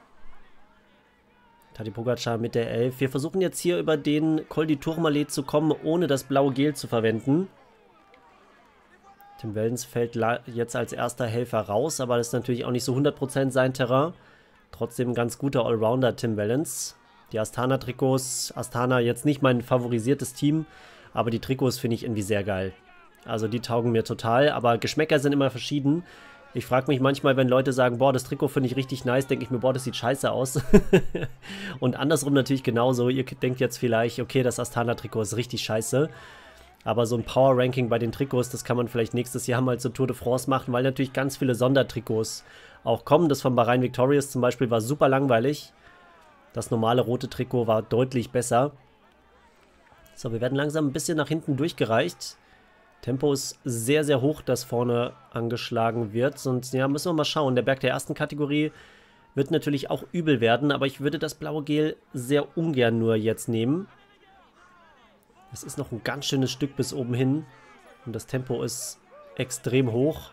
Tadej Pogačar mit der elf. Wir versuchen jetzt hier über den Col du Tourmalet zu kommen, ohne das blaue Gel zu verwenden. Tim Wellens fällt jetzt als erster Helfer raus, aber das ist natürlich auch nicht so hundert Prozent sein Terrain. Trotzdem ein ganz guter Allrounder, Tim Wellens. Die Astana-Trikots, Astana jetzt nicht mein favorisiertes Team, aber die Trikots finde ich irgendwie sehr geil. Also die taugen mir total, aber Geschmäcker sind immer verschieden. Ich frage mich manchmal, wenn Leute sagen, boah, das Trikot finde ich richtig nice, denke ich mir, boah, das sieht scheiße aus. Und andersrum natürlich genauso. Ihr denkt jetzt vielleicht, okay, das Astana-Trikot ist richtig scheiße. Aber so ein Power-Ranking bei den Trikots, das kann man vielleicht nächstes Jahr mal zur Tour de France machen, weil natürlich ganz viele Sondertrikots auch kommen. Das von Bahrain Victorious zum Beispiel war super langweilig. Das normale rote Trikot war deutlich besser. So, wir werden langsam ein bisschen nach hinten durchgereicht. Tempo ist sehr, sehr hoch, das vorne angeschlagen wird. Und ja, müssen wir mal schauen. Der Berg der ersten Kategorie wird natürlich auch übel werden, aber ich würde das blaue Gel sehr ungern nur jetzt nehmen. Es ist noch ein ganz schönes Stück bis oben hin und das Tempo ist extrem hoch.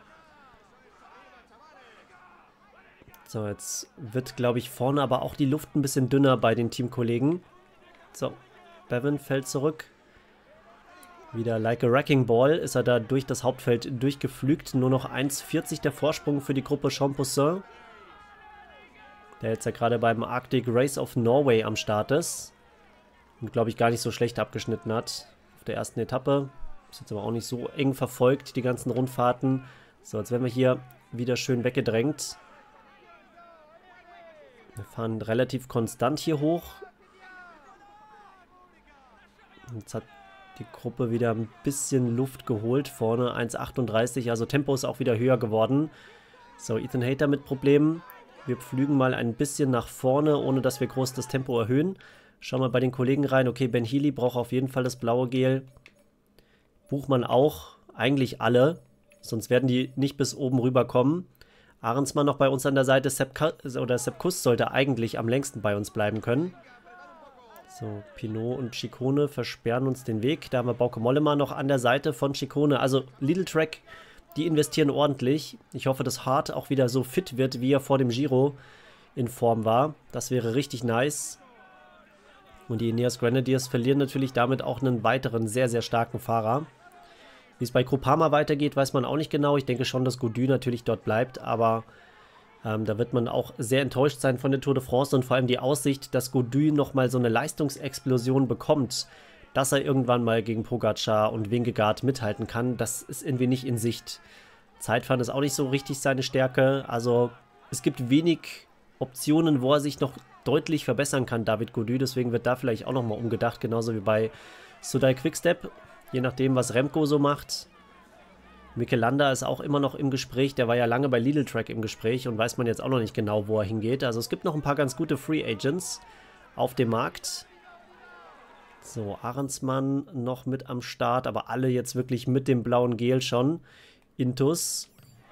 So, jetzt wird, glaube ich, vorne aber auch die Luft ein bisschen dünner bei den Teamkollegen. So, Bevan fällt zurück. Wieder like a wrecking ball ist er da durch das Hauptfeld durchgeflügt. Nur noch eins vierzig der Vorsprung für die Gruppe Champoussin. Der jetzt ja gerade beim Arctic Race of Norway am Start ist. Und glaube ich gar nicht so schlecht abgeschnitten hat auf der ersten Etappe. Ist jetzt aber auch nicht so eng verfolgt, die ganzen Rundfahrten. So, jetzt werden wir hier wieder schön weggedrängt. Wir fahren relativ konstant hier hoch. Jetzt hat die Gruppe wieder ein bisschen Luft geholt. Vorne eins achtunddreißig, also Tempo ist auch wieder höher geworden. So, Ethan Hayter mit Problemen. Wir pflügen mal ein bisschen nach vorne, ohne dass wir groß das Tempo erhöhen. Schauen wir bei den Kollegen rein. Okay, Ben Healy braucht auf jeden Fall das blaue Gel. Buchmann auch. Eigentlich alle. Sonst werden die nicht bis oben rüber kommen. Ahrensmann noch bei uns an der Seite. Sepp, oder Sepp Kuss sollte eigentlich am längsten bei uns bleiben können. So, Pinot und Ciccone versperren uns den Weg. Da haben wir Bauke Mollema noch an der Seite von Ciccone. Also Lidl Track, die investieren ordentlich. Ich hoffe, dass Hart auch wieder so fit wird, wie er vor dem Giro in Form war. Das wäre richtig nice. Und die Ineos Grenadiers verlieren natürlich damit auch einen weiteren sehr, sehr starken Fahrer. Wie es bei Groupama weitergeht, weiß man auch nicht genau. Ich denke schon, dass Gaudu natürlich dort bleibt, aber ähm, da wird man auch sehr enttäuscht sein von der Tour de France und vor allem die Aussicht, dass Gaudu nochmal so eine Leistungsexplosion bekommt, dass er irgendwann mal gegen Pogačar und Vingegaard mithalten kann, das ist irgendwie nicht in Sicht. Zeitfahren ist auch nicht so richtig seine Stärke, also es gibt wenig Optionen, wo er sich noch deutlich verbessern kann, David Gaudu, deswegen wird da vielleicht auch nochmal umgedacht, genauso wie bei Soudal Quickstep, je nachdem, was Remco so macht. Mikel Landa ist auch immer noch im Gespräch, der war ja lange bei Lidl Track im Gespräch und weiß man jetzt auch noch nicht genau, wo er hingeht. Also es gibt noch ein paar ganz gute Free Agents auf dem Markt. So, Ahrensmann noch mit am Start, aber alle jetzt wirklich mit dem blauen Gel schon. Intus.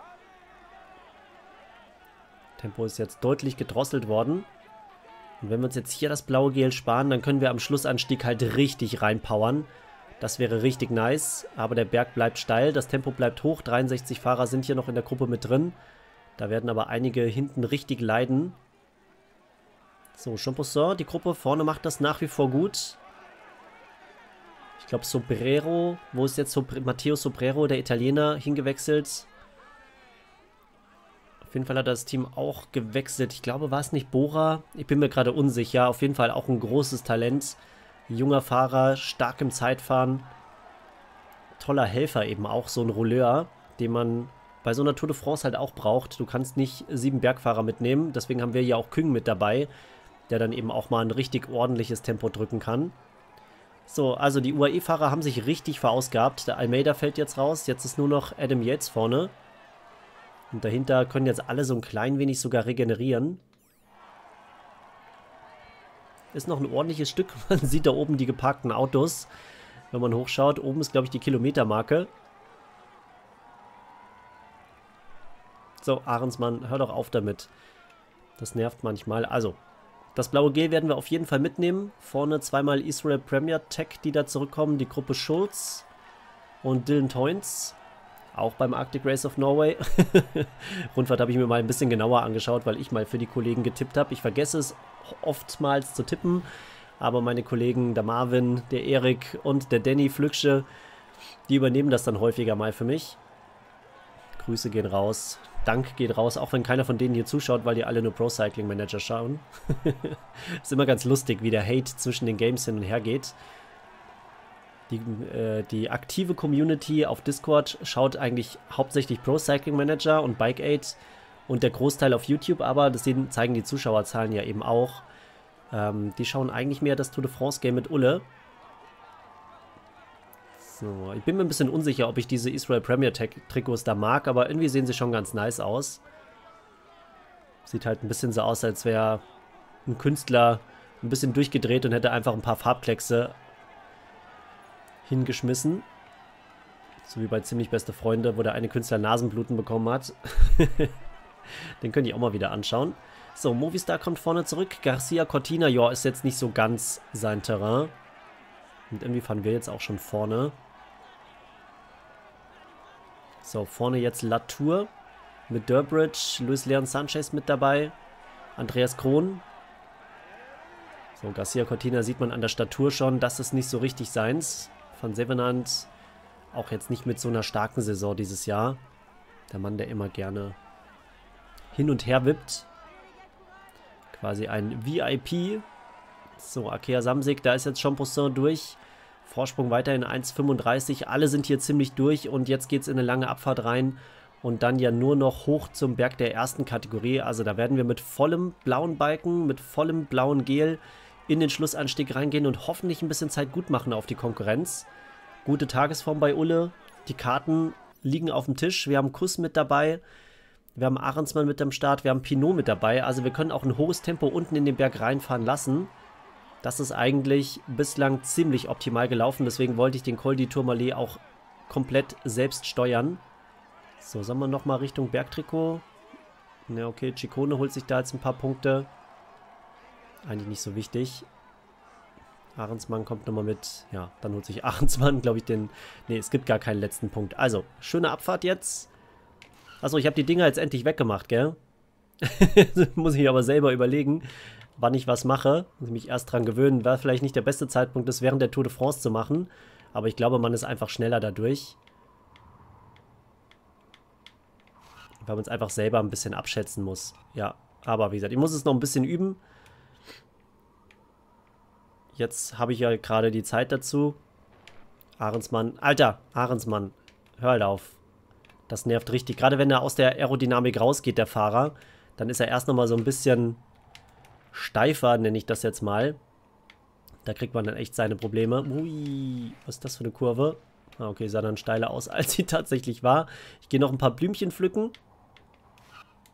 Tempo ist jetzt deutlich gedrosselt worden. Und wenn wir uns jetzt hier das blaue Gel sparen, dann können wir am Schlussanstieg halt richtig reinpowern. Das wäre richtig nice, aber der Berg bleibt steil, das Tempo bleibt hoch. dreiundsechzig Fahrer sind hier noch in der Gruppe mit drin. Da werden aber einige hinten richtig leiden. So, Champoussin, die Gruppe vorne macht das nach wie vor gut. Ich glaube, Sobrero, wo ist jetzt Sobre Matteo Sobrero, der Italiener, hingewechselt? Auf jeden Fall hat das Team auch gewechselt. Ich glaube, war es nicht Bora? Ich bin mir gerade unsicher. Auf jeden Fall auch ein großes Talent. Junger Fahrer, stark im Zeitfahren. Toller Helfer eben auch, so ein Rouleur, den man bei so einer Tour de France halt auch braucht. Du kannst nicht sieben Bergfahrer mitnehmen. Deswegen haben wir ja auch Küng mit dabei, der dann eben auch mal ein richtig ordentliches Tempo drücken kann. So, also die U A E-Fahrer haben sich richtig verausgabt. Der Almeida fällt jetzt raus. Jetzt ist nur noch Adam Yates vorne. Und dahinter können jetzt alle so ein klein wenig sogar regenerieren. Ist noch ein ordentliches Stück. Man sieht da oben die geparkten Autos. Wenn man hochschaut, oben ist, glaube ich, die Kilometermarke. So, Ahrensmann, hör doch auf damit. Das nervt manchmal. Also, das blaue Gel werden wir auf jeden Fall mitnehmen. Vorne zweimal Israel Premier Tech, die da zurückkommen. Die Gruppe Schulz und Dylan Toynes. Auch beim Arctic Race of Norway. Rundfahrt habe ich mir mal ein bisschen genauer angeschaut, weil ich mal für die Kollegen getippt habe. Ich vergesse es oftmals zu tippen. Aber meine Kollegen, der Marvin, der Erik und der Danny Flücksche, die übernehmen das dann häufiger mal für mich. Grüße gehen raus. Dank geht raus, auch wenn keiner von denen hier zuschaut, weil die alle nur Pro Cycling Manager schauen. Ist immer ganz lustig, wie der Hate zwischen den Games hin und her geht. Die, äh, die aktive Community auf Discord schaut eigentlich hauptsächlich Pro Cycling Manager und Bike Aid und der Großteil auf YouTube, aber das zeigen die Zuschauerzahlen ja eben auch. Ähm, die schauen eigentlich mehr das Tour de France Game mit Ulle. So, ich bin mir ein bisschen unsicher, ob ich diese Israel Premier Tech Trikots da mag, aber irgendwie sehen sie schon ganz nice aus. Sieht halt ein bisschen so aus, als wäre ein Künstler ein bisschen durchgedreht und hätte einfach ein paar Farbkleckse hingeschmissen. So wie bei Ziemlich Beste Freunde, wo der eine Künstler Nasenbluten bekommen hat. Den könnt ihr auch mal wieder anschauen. So, Movistar kommt vorne zurück. Garcia Cortina, ja, ist jetzt nicht so ganz sein Terrain. Und irgendwie fahren wir jetzt auch schon vorne. So, vorne jetzt Latour mit Durbridge, Luis Leon Sanchez mit dabei, Andreas Kron. So, Garcia Cortina sieht man an der Statur schon, das ist nicht so richtig seins. Van Zevenand auch jetzt nicht mit so einer starken Saison dieses Jahr. Der Mann, der immer gerne hin und her wippt. Quasi ein V I P. So, Arkea Samsic, da ist jetzt Champoussin durch. Vorsprung weiterhin eins fünfunddreißig. Alle sind hier ziemlich durch und jetzt geht es in eine lange Abfahrt rein. Und dann ja nur noch hoch zum Berg der ersten Kategorie. Also da werden wir mit vollem blauen Balken, mit vollem blauen Gel in den Schlussanstieg reingehen und hoffentlich ein bisschen Zeit gut machen auf die Konkurrenz. Gute Tagesform bei Ulle. Die Karten liegen auf dem Tisch. Wir haben Kuss mit dabei. Wir haben Ahrensmann mit am Start. Wir haben Pinot mit dabei. Also wir können auch ein hohes Tempo unten in den Berg reinfahren lassen. Das ist eigentlich bislang ziemlich optimal gelaufen. Deswegen wollte ich den Col du Tourmalet auch komplett selbst steuern. So, sollen wir nochmal Richtung Bergtrikot? Ja, okay, Ciccone holt sich da jetzt ein paar Punkte. Eigentlich nicht so wichtig. Ahrensmann kommt nochmal mit. Ja, dann holt sich Ahrensmann, glaube ich, den... Ne, es gibt gar keinen letzten Punkt. Also, schöne Abfahrt jetzt. Achso, ich habe die Dinger jetzt endlich weggemacht, gell? Muss ich aber selber überlegen, wann ich was mache. Muss ich mich erst dran gewöhnen. Wäre vielleicht nicht der beste Zeitpunkt, das während der Tour de France zu machen. Aber ich glaube, man ist einfach schneller dadurch. Weil man es einfach selber ein bisschen abschätzen muss. Ja, aber wie gesagt, ich muss es noch ein bisschen üben. Jetzt habe ich ja gerade die Zeit dazu. Ahrensmann. Alter, Ahrensmann. Hör halt auf. Das nervt richtig. Gerade wenn er aus der Aerodynamik rausgeht, der Fahrer, dann ist er erst nochmal so ein bisschen steifer, nenne ich das jetzt mal. Da kriegt man dann echt seine Probleme. Ui, was ist das für eine Kurve? Ah, okay, sah dann steiler aus, als sie tatsächlich war. Ich gehe noch ein paar Blümchen pflücken.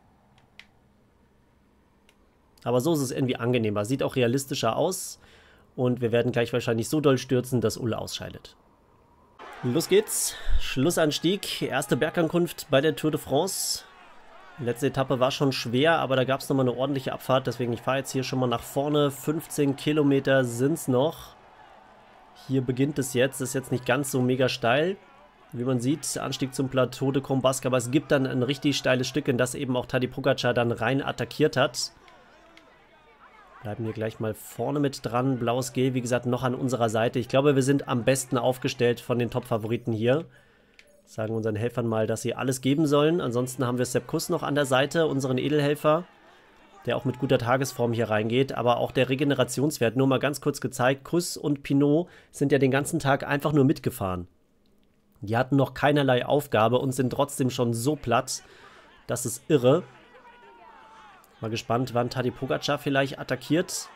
Aber so ist es irgendwie angenehmer. Sieht auch realistischer aus. Und wir werden gleich wahrscheinlich so doll stürzen, dass Ulle ausscheidet. Los geht's. Schlussanstieg. Erste Bergankunft bei der Tour de France. Die letzte Etappe war schon schwer, aber da gab es nochmal eine ordentliche Abfahrt. Deswegen, ich fahre jetzt hier schon mal nach vorne. fünfzehn Kilometer sind es noch. Hier beginnt es jetzt. Ist jetzt nicht ganz so mega steil. Wie man sieht, Anstieg zum Plateau de Combasque. Aber es gibt dann ein richtig steiles Stück, in das eben auch Tadej Pogačar dann rein attackiert hat. Bleiben wir gleich mal vorne mit dran. Blaues Gel, wie gesagt, noch an unserer Seite. Ich glaube, wir sind am besten aufgestellt von den Top-Favoriten hier. Sagen unseren Helfern mal, dass sie alles geben sollen. Ansonsten haben wir Sepp Kuss noch an der Seite, unseren Edelhelfer, der auch mit guter Tagesform hier reingeht. Aber auch der Regenerationswert, nur mal ganz kurz gezeigt, Kuss und Pinot sind ja den ganzen Tag einfach nur mitgefahren. Die hatten noch keinerlei Aufgabe und sind trotzdem schon so platt. Das ist irre. Mal gespannt, wann Tadej Pogačar vielleicht attackiert.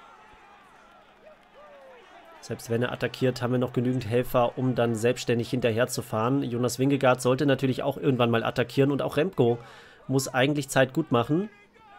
Selbst wenn er attackiert, haben wir noch genügend Helfer, um dann selbstständig hinterher zu fahren. Jonas Vingegaard sollte natürlich auch irgendwann mal attackieren und auch Remco muss eigentlich Zeit gut machen.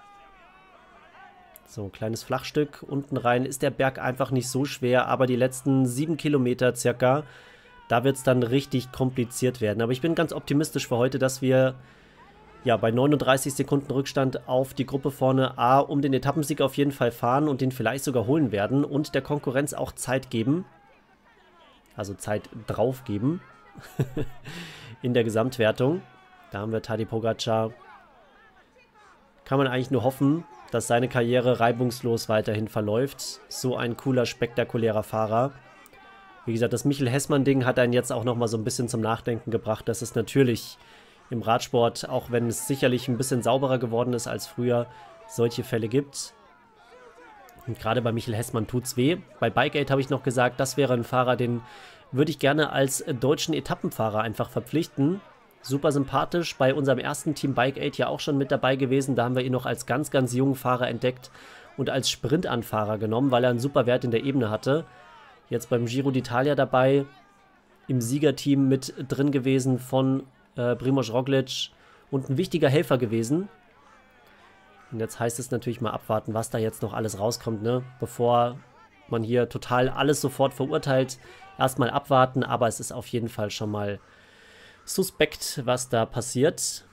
So, kleines Flachstück. Unten rein ist der Berg einfach nicht so schwer, aber die letzten sieben Kilometer circa, da wird es dann richtig kompliziert werden. Aber ich bin ganz optimistisch für heute, dass wir ja bei neununddreißig Sekunden Rückstand auf die Gruppe vorne A um den Etappensieg auf jeden Fall fahren und den vielleicht sogar holen werden und der Konkurrenz auch Zeit geben. Also Zeit drauf geben in der Gesamtwertung. Da haben wir Tadej Pogačar. Kann man eigentlich nur hoffen, dass seine Karriere reibungslos weiterhin verläuft. So ein cooler, spektakulärer Fahrer. Wie gesagt, das Michel Hessmann-Ding hat einen jetzt auch nochmal so ein bisschen zum Nachdenken gebracht, dass es natürlich im Radsport, auch wenn es sicherlich ein bisschen sauberer geworden ist als früher, solche Fälle gibt. Und gerade bei Michel Hessmann tut's weh. Bei Bike Aid habe ich noch gesagt, das wäre ein Fahrer, den würde ich gerne als deutschen Etappenfahrer einfach verpflichten. Super sympathisch, bei unserem ersten Team Bike Aid ja auch schon mit dabei gewesen. Da haben wir ihn noch als ganz, ganz jungen Fahrer entdeckt und als Sprintanfahrer genommen, weil er einen super Wert in der Ebene hatte. Jetzt beim Giro d'Italia dabei, im Siegerteam mit drin gewesen von Äh, Primož Roglič und ein wichtiger Helfer gewesen. Und jetzt heißt es natürlich mal abwarten, was da jetzt noch alles rauskommt, ne? Bevor man hier total alles sofort verurteilt. Erstmal abwarten, aber es ist auf jeden Fall schon mal suspekt, was da passiert.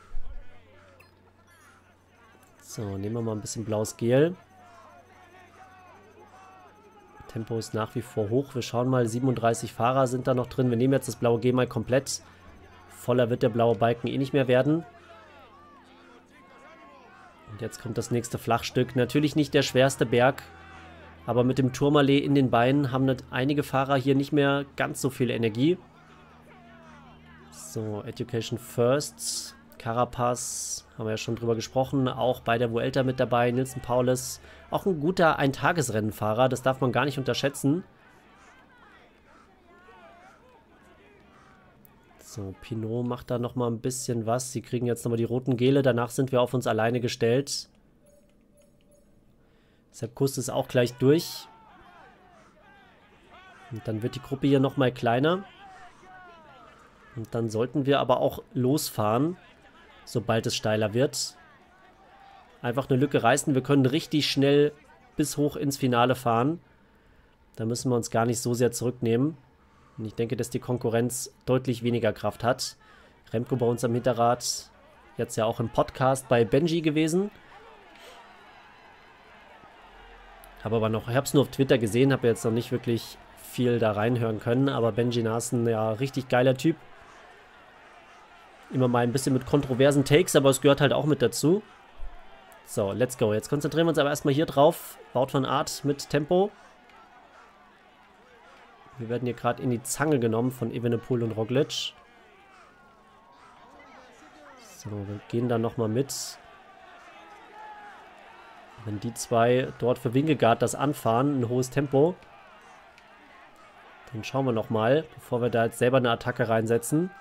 So, nehmen wir mal ein bisschen blaues Gel. Tempo ist nach wie vor hoch. Wir schauen mal, siebenunddreißig Fahrer sind da noch drin. Wir nehmen jetzt das blaue Gel mal komplett. Voller wird der blaue Balken eh nicht mehr werden. Und jetzt kommt das nächste Flachstück. Natürlich nicht der schwerste Berg, aber mit dem Tourmalet in den Beinen haben einige Fahrer hier nicht mehr ganz so viel Energie. So, Education First. Carapaz, haben wir ja schon drüber gesprochen, auch bei der Vuelta mit dabei. Nilsen Paulus, auch ein guter Eintagesrennenfahrer, das darf man gar nicht unterschätzen. So, Pinot macht da nochmal ein bisschen was. Sie kriegen jetzt nochmal die roten Gele. Danach sind wir auf uns alleine gestellt. Sepp Kuss ist auch gleich durch. Und dann wird die Gruppe hier nochmal kleiner. Und dann sollten wir aber auch losfahren, sobald es steiler wird. Einfach eine Lücke reißen. Wir können richtig schnell bis hoch ins Finale fahren. Da müssen wir uns gar nicht so sehr zurücknehmen. Und ich denke, dass die Konkurrenz deutlich weniger Kraft hat. Remco bei uns am Hinterrad. Jetzt ja auch im Podcast bei Benji gewesen. Habe aber noch, ich habe es nur auf Twitter gesehen, habe jetzt noch nicht wirklich viel da reinhören können. Aber Benji Nasen, ja, richtig geiler Typ. Immer mal ein bisschen mit kontroversen Takes, aber es gehört halt auch mit dazu. So, let's go. Jetzt konzentrieren wir uns aber erstmal hier drauf. Wout van Aert mit Tempo. Wir werden hier gerade in die Zange genommen von Evenepoel und Roglič. So, wir gehen da nochmal mit. Wenn die zwei dort für Vingegaard das anfahren, ein hohes Tempo, dann schauen wir nochmal, bevor wir da jetzt selber eine Attacke reinsetzen.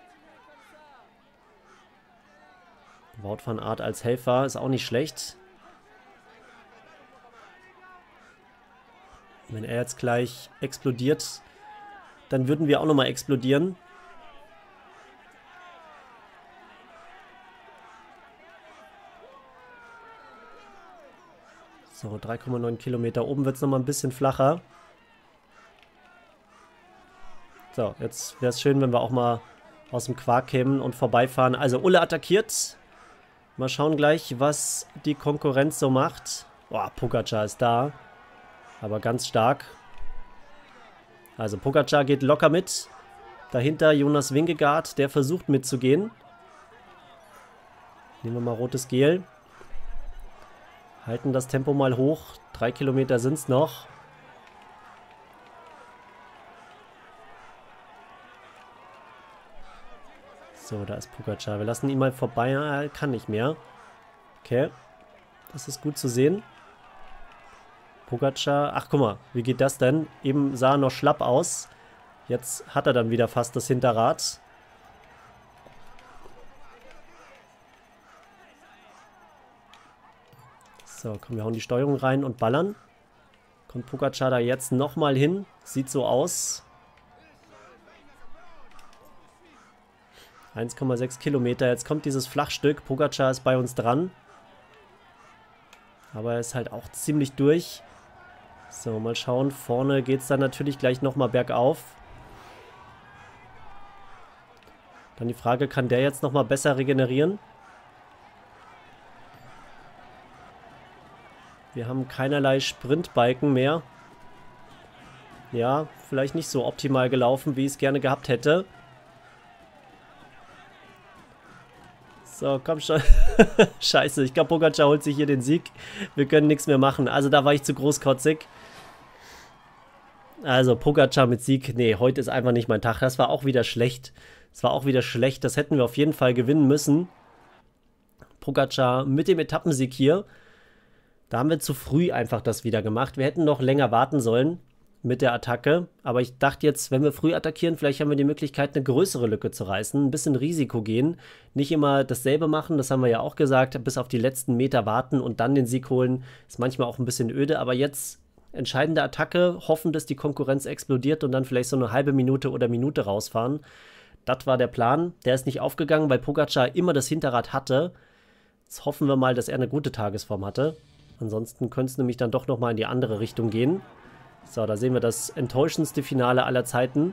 Wout van Aert als Helfer ist auch nicht schlecht. Wenn er jetzt gleich explodiert, dann würden wir auch nochmal explodieren. So, drei Komma neun Kilometer. Oben wird es nochmal ein bisschen flacher. So, jetzt wäre es schön, wenn wir auch mal aus dem Quark kämen und vorbeifahren. Also Ulle attackiert. Mal schauen gleich, was die Konkurrenz so macht. Boah, Pogačar ist da. Aber ganz stark. Also Pogačar geht locker mit. Dahinter Jonas Vingegaard, der versucht mitzugehen. Nehmen wir mal rotes Gel. Halten das Tempo mal hoch. Drei Kilometer sind es noch. So, da ist Pogačar. Wir lassen ihn mal vorbei. Er kann nicht mehr. Okay. Das ist gut zu sehen. Pogačar. Ach, guck mal. Wie geht das denn? Eben sah er noch schlapp aus. Jetzt hat er dann wieder fast das Hinterrad. So, komm, wir hauen die Steuerung rein und ballern. Kommt Pogačar da jetzt nochmal hin. Sieht so aus. eins Komma sechs Kilometer. Jetzt kommt dieses Flachstück. Pogačar ist bei uns dran. Aber er ist halt auch ziemlich durch. So, mal schauen. Vorne geht es dann natürlich gleich nochmal bergauf. Dann die Frage, kann der jetzt nochmal besser regenerieren? Wir haben keinerlei Sprintbalken mehr. Ja, vielleicht nicht so optimal gelaufen, wie ich es gerne gehabt hätte. So, komm schon. Scheiße, ich glaube, Pogačar holt sich hier den Sieg. Wir können nichts mehr machen. Also, da war ich zu großkotzig. Also, Pogačar mit Sieg. Nee, heute ist einfach nicht mein Tag. Das war auch wieder schlecht. Das war auch wieder schlecht. Das hätten wir auf jeden Fall gewinnen müssen. Pogačar mit dem Etappensieg hier. Da haben wir zu früh einfach das wieder gemacht. Wir hätten noch länger warten sollen mit der Attacke. Aber ich dachte jetzt, wenn wir früh attackieren, vielleicht haben wir die Möglichkeit, eine größere Lücke zu reißen. Ein bisschen Risiko gehen. Nicht immer dasselbe machen, das haben wir ja auch gesagt. Bis auf die letzten Meter warten und dann den Sieg holen. Ist manchmal auch ein bisschen öde. Aber jetzt entscheidende Attacke. Hoffen, dass die Konkurrenz explodiert und dann vielleicht so eine halbe Minute oder Minute rausfahren. Das war der Plan. Der ist nicht aufgegangen, weil Pogačar immer das Hinterrad hatte. Jetzt hoffen wir mal, dass er eine gute Tagesform hatte. Ansonsten könnte es nämlich dann doch nochmal in die andere Richtung gehen. So, da sehen wir das enttäuschendste Finale aller Zeiten.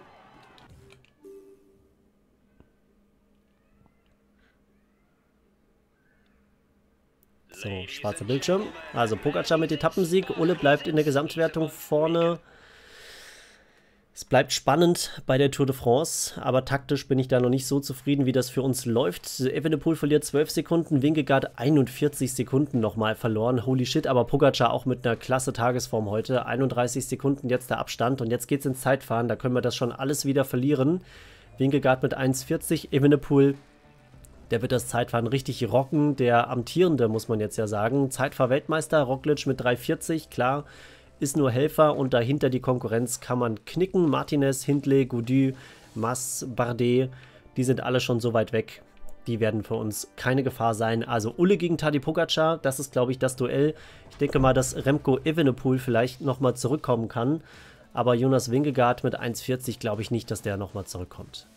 So, schwarzer Bildschirm. Also Pogačar mit Etappensieg. Ulle bleibt in der Gesamtwertung vorne. Es bleibt spannend bei der Tour de France, aber taktisch bin ich da noch nicht so zufrieden, wie das für uns läuft. Evenepoel verliert zwölf Sekunden, Vingegaard einundvierzig Sekunden nochmal verloren. Holy shit, aber Pogačar auch mit einer klasse Tagesform heute. einunddreißig Sekunden jetzt der Abstand und jetzt geht's ins Zeitfahren, da können wir das schon alles wieder verlieren. Vingegaard mit eins vierzig, Evenepoel, der wird das Zeitfahren richtig rocken. Der amtierende, muss man jetzt ja sagen, Zeitfahr-Weltmeister, Roglič mit drei vierzig, klar. Ist nur Helfer und dahinter die Konkurrenz kann man knicken. Martinez, Hindley, Gaudu, Mas, Bardet, die sind alle schon so weit weg. Die werden für uns keine Gefahr sein. Also Ulle gegen Tadej Pogačar, das ist, glaube ich, das Duell. Ich denke mal, dass Remco Evenepoel vielleicht nochmal zurückkommen kann. Aber Jonas Vingegaard mit eins vierzig glaube ich nicht, dass der nochmal zurückkommt.